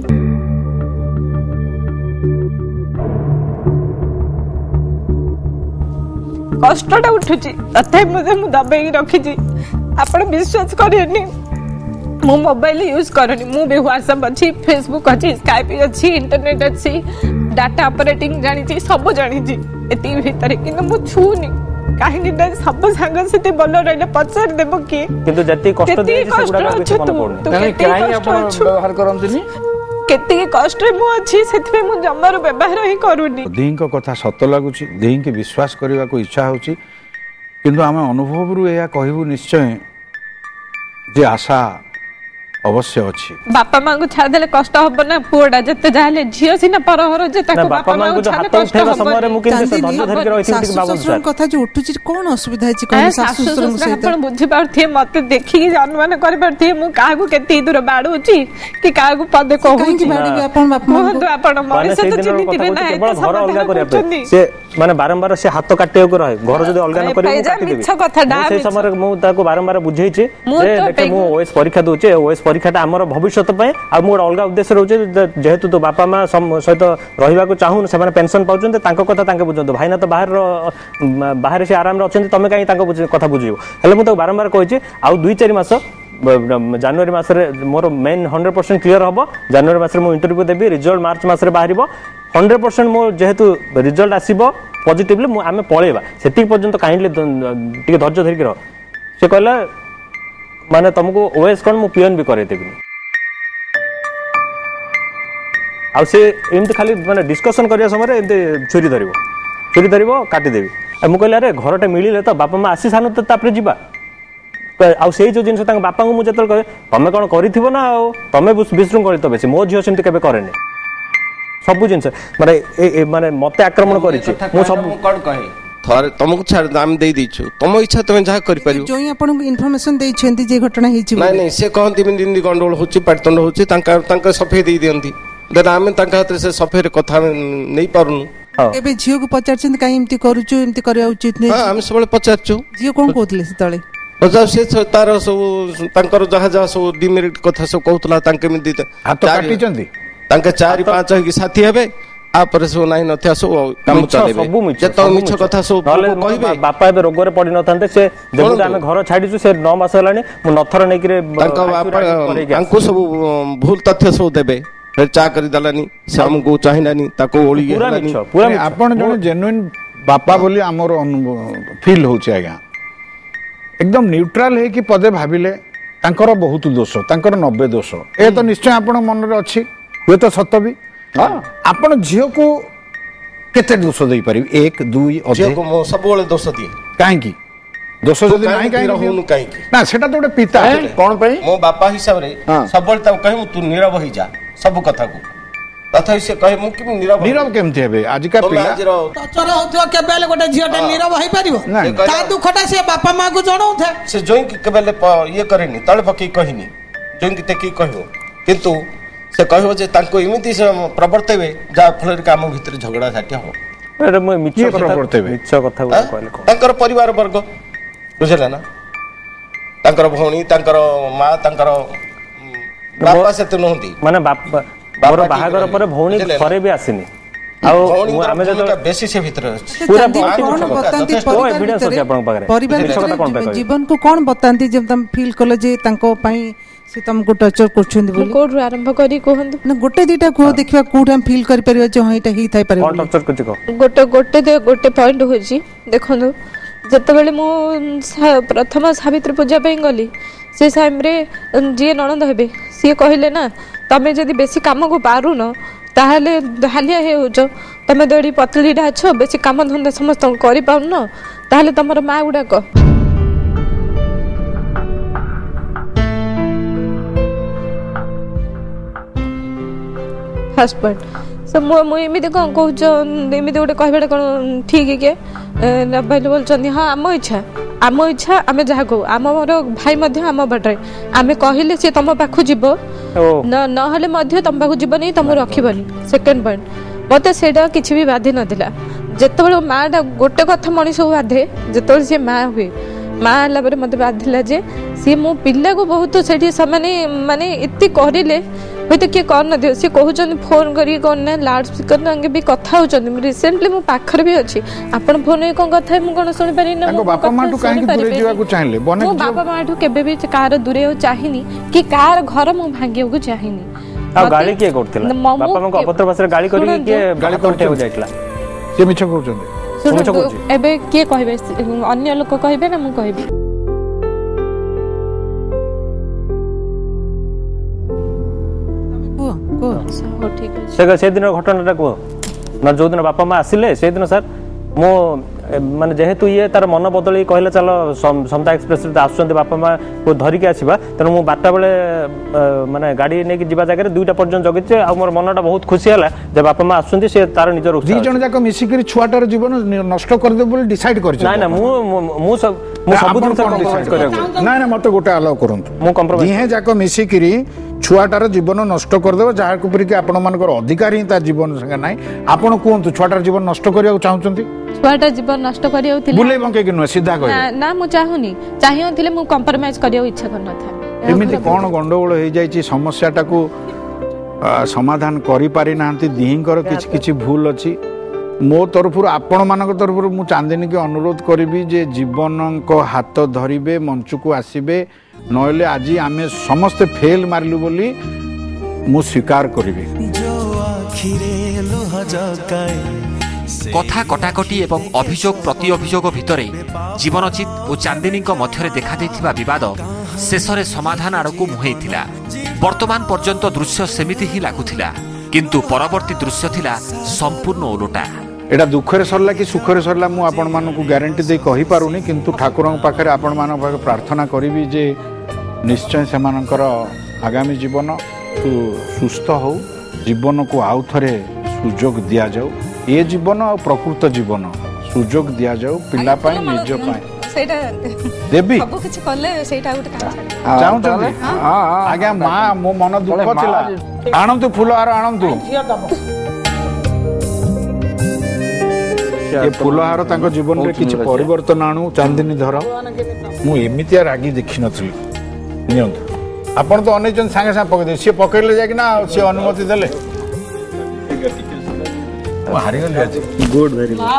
कष्टटा उठुची तथे मुझे मु दबाई रखी आपण विश्वास करेनी मु मोबाइल यूज करनी मु भी व्हाट्सएप अच्छी फेसबुक अच्छी स्काइप अच्छी इंटरनेट अच्छी डाटा ऑपरेटिंग जानी सब जानी एति भीतर किंतु मु छूनी काहेकि सब सांग से बल रहिले पचार देबो की किंतु जति कष्ट दे से गुडा कुछ मन पड़नी काहे काहे आपण व्यवहार करंतिनी केते कष्ट मु अछि सेतमे मु जम्मार व्यवहार ही करूनी देही को कथा सत्य लागुची देही के विश्वास करबा को इच्छा होची किंतु हम अनुभव रु या कहबू निश्चय जे आशा अवश्य अछि बापा मां को छाड़ देले कष्ट हबो ना पुडा जते जाले झियो सिना परहर जे ताको बापा मां को छाड़ कष्ट हबो समय रे मुकिन से धन्य धर के रहिथि कि बाबू ससुर कथा जो उठुची कोन असुविधा अछि कोन सासु ससुर सहित आपण बुझि पारथि मते देखि कि अनुमान कर पारथि मु कागु केते दूर बाडुची कि कागु पदे कहू कि बाडी आपण बापा मां को आपण मरे से तो चिन्हित ना केवल घर अलगा करिया से माने बारंबार से हाथ काटे को रहे घर जदी अलगा न करी काटी देबी मिछ कथा डा से समय मु ताको बारंबार बुझेछि जे देखे मु ओएस परीक्षा दोचे ओएस परीक्षाटा हमर भविष्यत पे आ मोर अलगा उद्देश्य रहउचे जेहेतु तो बापा मां सहित रहिबा को चाहू से माने पेंशन पाउचन तांको कथा तांके बुझंतो भाईना तो बाहर से आराम रे अछन तमे काई तांको कथा बुझियो हेले मु तो बारंबार कहिछि आ 2-4 मास जनवरी मास रे मोर मेन 100% क्लियर हबो जनवरी मास रे मु इंटरव्यू देबी रिजल्ट मार्च मास रे बाहरिबो 100% मो जेहेतु रिजल्ट आसीबो पॉजिटिवली आमे पळेबा सेति पर्यंत काइंडली टिके धैर्य धरि रह से कहला माने तुमको ओएस कोन मु पीएन भी करे देबी आ से एमती खाली माने डिस्कशन करिया समय रे एमती छुरी धरिबो काटी देबी मु कहले अरे घरटे मिलिले तो बापा मां आसी सानु तो तापरे जिबा आ से जो जिनस तांग बापा को मु जतल कहे तमे कोन करिथिबो ना आ तमे विश्रुम करित बेसी मो झियो सेमती केबे करेनी सब जिनस माने माने मते आक्रमण करिछि मु सब कोन कहे थरे तुमको छाड़ दाम दे दीछु तुम इच्छा तुम जहा करि परियो जो आपण को इन्फॉर्मेशन देइ छेंती जे घटना हिछि नहीं से कहंती बिन दिन गंडोल होछि पाटतंड होछि तांका सफे दे दियंती देना आमे तांका हाथ से सफे रे कथा नै पारुनु एबे झियो को पचारछन काई एमती करूछु एमती करिया उचित नै हां हम सबले पचारछु झियो कोन कहतले से तळे पचार से तार सब तांकर जहा सब डिमेरिट कथा सब कहतला तांके में दिते हाथ काटी चंदी तांके 4-5 कि साथी हेबे आ पर सो नाही नथ्या सो काम चलेबे जत मिछ कथा सो कहबे बापा बे रोग रे पड़ी नथांते से देखु आमे घर छाडिछु से 9 मास हलानी मु नथर नै कि रे तांका बापा तांको सब भूल तथ्य सो देबे फिर चा करी दलानी से हमको चाहिलानी ताको ओळी गेलानी पूरा आपण जने जेन्युइन बापा बोली हमर फील होचे आगा एकदम न्यूट्रल है कि पदे भाबिले तांकर बहुत दोष तांकर 90 दोष ए तो निश्चय आपण मन रे अछि हुए तो सत्य भी हां आपण झियो को केते दोष देई पारि 1 2 झियो को मो सब बोले दोष दिए काहे की दोष जदी नाही काहे रहउनु काहे की ना सेटा तो गोटे पिता कोन पई मो बापा हिसाब रे सब बोले त कहू तू नीरव होई जा सब कथा को ତଥାପି ସେ କହେ ମୁଁ କେମିତି ନିରବ नीरव केमती हेबे आजिका ତମେ पिला ଆଜିର ଟଚର ହଉଥିବ କେବେ ହେଲେ ଗୋଟେ ଝିଅଟେ ନିରବ ହେଇପାରିବ ନାଇଁ। ତା ଦୁଃଖଟା ସେ ବାପା ମାଆକୁ ଜଣଉଥାଏ ସେ ଜୋଇଁକି କେବେ ହେଲେ ଇଏ କରେନି ତଳେ ପକେଇ କହିନି ଜୋଇଁକି ଟେକି କହିବ କିନ୍ତୁ ସେ କହିବ ଯେ ତାଙ୍କୁ ଏମିତି ସେ ପ୍ରବର୍ତ୍ତେଇବେ ଯାହା ଫଳରେ କି ଆମ ଭିତରେ ଝଗଡ଼ା ଝାଟି ହବ ଏଇଟା ମୁଁ ମିଛ କିଏ କଥା ପ୍ରବର୍ତ୍ତେଇବେ? ମିଛ କଥା ଗୁଡ଼ା କହିଲେ କଣ? ତାଙ୍କର ପରିବାର ବର୍ଗ ବୁଝିଲେ ନା ତାଙ୍କର ଭଉଣୀ ତାଙ୍କର ମା ତାଙ୍କର ବାପା ସେତେ ନୁହନ୍ତି ମାନେ ବାପା ମୋର ବାହାଘର ପରେ ଭଉଣୀ ଥରେ ବି ଆସିନି ଆଉ ଆମେ ଯେତେବେଳେ ବେଶୀ ସେ ଭିତରେ ଅଛି ପୁରା କଣ ବତାନ୍ତି ଯଥେଷ୍ଟ ପରିବାର evidence ଅଛି ଭିତରେ? ଆପଣଙ୍କ ପାଖରେ। ପରିବାର ମିଛ କଥା କଣ ପାଇଁ ଭିତରେ କହିବେ? ଜୀବନକୁ କଣ ବତାନ୍ତି ଯେ ତମେ ଫିଲ୍ କଲେ ଯେ ତାଙ୍କ ପାଇଁ ସେ ତମକୁ ଟର୍ଚର କରୁଛନ୍ତି ବୋଲି କୋଉଠୁ ଆରମ୍ଭ କରି କୁହନ୍ତୁ ମାନେ ଗୋଟେ ଦିଟା କୁହ ଦେଖିବା କୋଉଠି ଆମେ ଫିଲ୍ କରିପାରିବା ଯେ ହଁ ଏଇଟା ହେଇଥାଇ ପାରିବ କଣ ଟର୍ଚର କରୁଛି କହ ଗୋଟେ ପଏଣ୍ଟ ହଉଛି ଦେଖନ୍ତୁ ଯେତେବେଳେ ମୁଁ ପ୍ରଥମ ସାବିତ୍ରୀ ପୂଜା ପାଇଁ ଗଲି ସେ ଟାଇମ୍ରେ ଯିଏ ନଣନ୍ଦ ହେବେ ସିଏ କହିଲେ ନା ତମେ ଯଦି ବେଶୀ କାମକୁ ପାରୁନ ତାହେଲେ ହାଲିଆ ହେଉଛ ତମେ ଦେଢ଼ି ପତଳିଟା ଅଛ ବେଶୀ କାମ ଧନ୍ଦା ସମସ୍ତଙ୍କୁ କରିପାରୁନ ତାହେଲେ ତମର ମା ଗୁଡାକ ଫାର୍ଷ୍ଟ ପଏଣ୍ଟ ମୁଁ ଏମିତି କ'ଣ କହୁଛ ଏମିତି ଗୋଟେ କହିବାଟା କ'ଣ ଠିକ୍ କି ଭାଇ ବୋଲୁଛନ୍ତି ହଁ ଆମ ଇଚ୍ଛା ଆମେ ଯାହା କହୁ ଆମର ଭାଇ ମଧ୍ୟ ଆମ ବାଟରେ ଆମେ କହିଲେ ସେ ତମ ପାଖକୁ ଯିବ ନହେଲେ ମଧ୍ୟ ତମ ପାଖକୁ ଯିବନି ତମକୁ ରଖିବନି ସେକେଣ୍ଡ ପଏଣ୍ଟ ମୋତେ ସେଇଟା କିଛି ବି ବାଧି ନଥିଲା ଯେତେବେଳେ ମାଆଟା ଗୋଟେ କଥା ମଣିଷକୁ ବାଧେ ଯେତେବେଳେ ସିଏ ମା ହୁଏ ମା ହେଲା ପରେ ମୋତେ ବାଧିଲା ଯେ ସିଏ ମୋ ପିଲାକୁ ବହୁତ ସେଠି ସେମାନେ ମାନେ ଏତେ କରିଲେ ହୁଏତ କିଏ କରିନଥିବ ସିଏ କହୁଛନ୍ତି ଫୋନ୍ କରିକି କ'ଣ ନା ଲାଉଡ୍ ସ୍ପିକର ତାଙ୍କେ ବି କଥା ହେଉଛନ୍ତି ରିସେଣ୍ଟଲି ମୋ ପାଖରେ ବି ଅଛି ଆପଣ ଫୋନ୍ରେ କ'ଣ କଥା ମୁଁ କ'ଣ ଶୁଣିପାରିବି ନା ତାଙ୍କ ବାପା ମାଠୁ କାହିଁକି ଦୂରେଇ ଯିବାକୁ ଚାହିଁଲେ ମୁଁ ବାପା ମାଠୁ କେବେ ବି କାହାର ଦୂରେଇବାକୁ ଚାହିଁନି କି କାହାର ଘର ମୁଁ ଭାଙ୍ଗିବାକୁ ଚାହିଁନି ଆଉ ଗାଳି କିଏ କରୁଥିଲା ବାପା ମାଙ୍କ ଅଭଦ୍ର ଭାଷାରେ ଗାଳି କରିକି କିଏ ଗାଳି କରିବାକୁ ଯାଇଥିଲା ସେ ମିଛ କହୁଛନ୍ତି ଶୁଣନ୍ତୁ ଏବେ କିଏ କହିବେ ଅନ୍ୟ ଲୋକ କହିବେ ନା ମୁଁ କହିବି ସେଦିନ ଘଟଣାଟା କୁହ ନା ଯୋଉଦିନ ବାପା ମା ଆସିଲେ ସେଇଦିନ ସାର୍ ମୁଁ ମାନେ ଯେହେତୁ ଇଏ ତାର ମନ ବଦଳେଇ କହିଲେ ଚାଲ ସମତା ଏକ୍ସପ୍ରେସରେ ଆସୁଛନ୍ତି ବାପା ମାକୁ ଧରିକି ଆସିବା ତେଣୁ ମୁଁ 12ଟା ବେଳେ ମାନେ ଗାଡ଼ି ନେଇକି ଯିବା ଜାଗାରେ 2ଟା ପର୍ଯ୍ୟନ୍ତ ଜଗିଛି ଆଉ ମୋର ମନଟା ବହୁତ ଖୁସି ହେଲା ଯେ ବାପା ମା ଆସୁଛନ୍ତି ସେ ତାର ନିଜର ଦି ଜଣ ଯାକ ମିଶିକିରି ଛୁଆଟାର ଜୀବନ ନଷ୍ଟ କରିଦେବ ବୋଲି ଡିସାଇଡ୍ କରିଛି ନାଇଁ ନା ମୁଁ ସବୁ ଜିନିଷ କମ୍ପ୍ରମାଇଜ କରିବାକୁ ନାଇଁ ମତେ ଗୋଟେ ଆଲାଉ କରନ୍ତୁ ମୁଁ କମ୍ପ୍ରମାଇଜ ଦିହେଁ ଯାକ ମିଶିକିରି ଛୁଆଟାର ଜୀବନ ନଷ୍ଟ କରିଦେବ ଯାହାକୁ ପରିକି ଆପଣମାନଙ୍କର ଅଧିକାର ହିଁ ତା ଜୀବନ ସାଙ୍ଗେ ନାହିଁ ଆପଣ କୁହନ୍ତୁ ଛୁଆଟାର ଜୀବନ ନଷ୍ଟ କରିବାକୁ ଚାହୁଁଛନ୍ତି ଛୁଆଟା ଜୀବନ ନଷ୍ଟ କରିବାକୁ ଥିଲା ବୁଲେଇ ବଙ୍କେଇକି ନୁହେଁ ସିଧା କହିବେ ନା ମୁଁ ଚାହୁଁନି ଚାହିଁଥିଲେ ମୁଁ କମ୍ପ୍ରମାଇଜ କରିବାକୁ ଇଚ୍ଛା କରିନଥାନ୍ତି ଏମିତି କ'ଣ ଗଣ୍ଡଗୋଳ ହେଇଯାଇଛି ସମସ୍ୟାଟାକୁ ସମାଧାନ କରିପାରି ନାହାନ୍ତି ଦିହିଁଙ୍କର କିଛି କିଛି ଭୁଲ ଅଛି ମୋ ତରଫରୁ ଆପଣମାନଙ୍କ ତରଫରୁ ମୁଁ ଚାନ୍ଦିନୀକି ଅନୁରୋଧ କରିବି ଯେ ଜୀବନଙ୍କ ହାତ ଧରିବେ ମଞ୍ଚକୁ ଆସିବେ ନହେଲେ ଆଜି ଆମେ ସମସ୍ତେ ଫେଲ୍ ମାରିଲୁ ବୋଲି ମୁଁ ସ୍ୱୀକାର କରିବି କଥା କଟାକଟି ଏବଂ ଅଭିଯୋଗ ପ୍ରତି ଅଭିଯୋଗ ଭିତରେ ଜୀବନଜିତ ଓ ଚାନ୍ଦିନୀଙ୍କ ମଧ୍ୟରେ ଦେଖାଦେଇଥିବା ବିବାଦ ଶେଷରେ ସମାଧାନ ଆଡ଼କୁ ମୁହେଇଥିଲା ବର୍ତ୍ତମାନ ପର୍ଯ୍ୟନ୍ତ ଦୃଶ୍ୟ ସେମିତି ହିଁ ଲାଗୁଥିଲା କିନ୍ତୁ ପରବର୍ତ୍ତୀ ଦୃଶ୍ୟ ଥିଲା ସମ୍ପୂର୍ଣ୍ଣ ଓଲଟା এটা দুঃখরে সরলা কি সুখরে সরলা মু আপন মানকু গ্যারেন্টি দেই কহি পারুনি কিন্তু ঠাকুরଙ୍କ পাখরে আপন ମାନଙ୍କ পাখରେ ପ୍ରାର୍ଥନା କରିବି ଯେ ନିଶ୍ଚୟ ସେମାନଙ୍କର ଆଗାମୀ ଜୀବନ ସୁସ୍ଥ ହଉ ଜୀବନକୁ ଆଉ ଥରେ ସୁଯୋଗ ଦିଆଯାଉ ଏ ଜୀବନ ଆଉ ପ୍ରକୃତ ଜୀବନ ସୁଯୋଗ ଦିଆଯାଉ ପିଲା ପାଇଁ ନିଜ ପାଇଁ ସେଇଟା ଦେବି ସବୁ କିଛି କଲେ ସେଇଟା ଗୋଟେ କାମ ଚାହୁଁଛନ୍ତି ଆଜ୍ଞା ମା ମୋ ମନ ଦୁଃଖ ଥିଲା ଆଣନ୍ତୁ ଫୁଲହାର ଆଣନ୍ତୁ ଏ ଫୁଲହାର ତାଙ୍କ ଜୀବନରେ କିଛି ପରିବର୍ତ୍ତନ ଆଣୁ ଚାନ୍ଦିନୀ ଧର ମୁଁ ଏମିତିଆ ରାଗି ଦେଖିନଥିଲି ନିଅନ୍ତୁ ଆପଣ ତ ଅନେଇଛନ୍ତି ସାଙ୍ଗେ ସାଙ୍ଗେ ପକେଇଦେବେ ସିଏ ପକେଇଲେ ଯାଇକି ନା ସିଏ ଅନୁମତି ଦେଲେ ମୁଁ ହାରିଗଲି ଆଜି ଗୁଡ୍ ଭେରି ଗୁଡ୍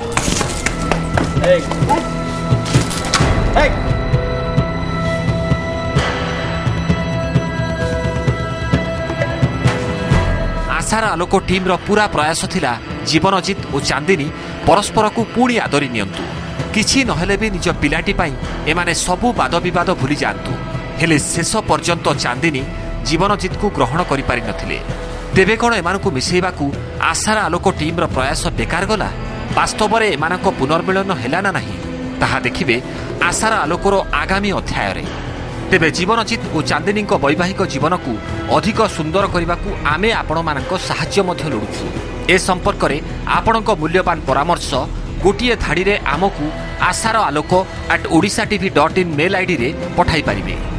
ଆଶାର ଆଲୋକ ଟିମ୍ର ପୁରା ପ୍ରୟାସ ଥିଲା ଜୀବନଜିତ ଓ ଚାନ୍ଦିନୀ ପରସ୍ପରକୁ ପୁଣି ଆଦରି ନିଅନ୍ତୁ କିଛି ନହେଲେ ବି ନିଜ ପିଲାଟି ପାଇଁ ଏମାନେ ସବୁ ବାଦ ବିବାଦ ଭୁଲି ଯାଆନ୍ତୁ ହେଲେ ଶେଷ ପର୍ଯ୍ୟନ୍ତ ଚାନ୍ଦିନୀ ଜୀବନଜିତକୁ ଗ୍ରହଣ କରିପାରିନଥିଲେ ତେବେ କ'ଣ ଏମାନଙ୍କୁ ମିଶାଇବାକୁ ଆଶାର ଆଲୋକ ଟିମ୍ର ପ୍ରୟାସ ବେକାର ଗଲା ବାସ୍ତବରେ ଏମାନଙ୍କ ପୁନର୍ମିଳନ ହେଲା ନା ନାହିଁ ତାହା ଦେଖିବେ ଆଶାର ଆଲୋକର ଆଗାମୀ ଅଧ୍ୟାୟରେ तेबे जीवनजित और चांदिनी वैवाहिक जीवन को अधिक सुंदर करने को आमे आपण मानक साहाय्य मध्य लोड़ुछु। ए संपर्क में आपणक मूल्यवान परामर्श गोटे धाड़ी आमको आशार आलोक@odishatv.in मेल आईडी रे पठाई पारिबे।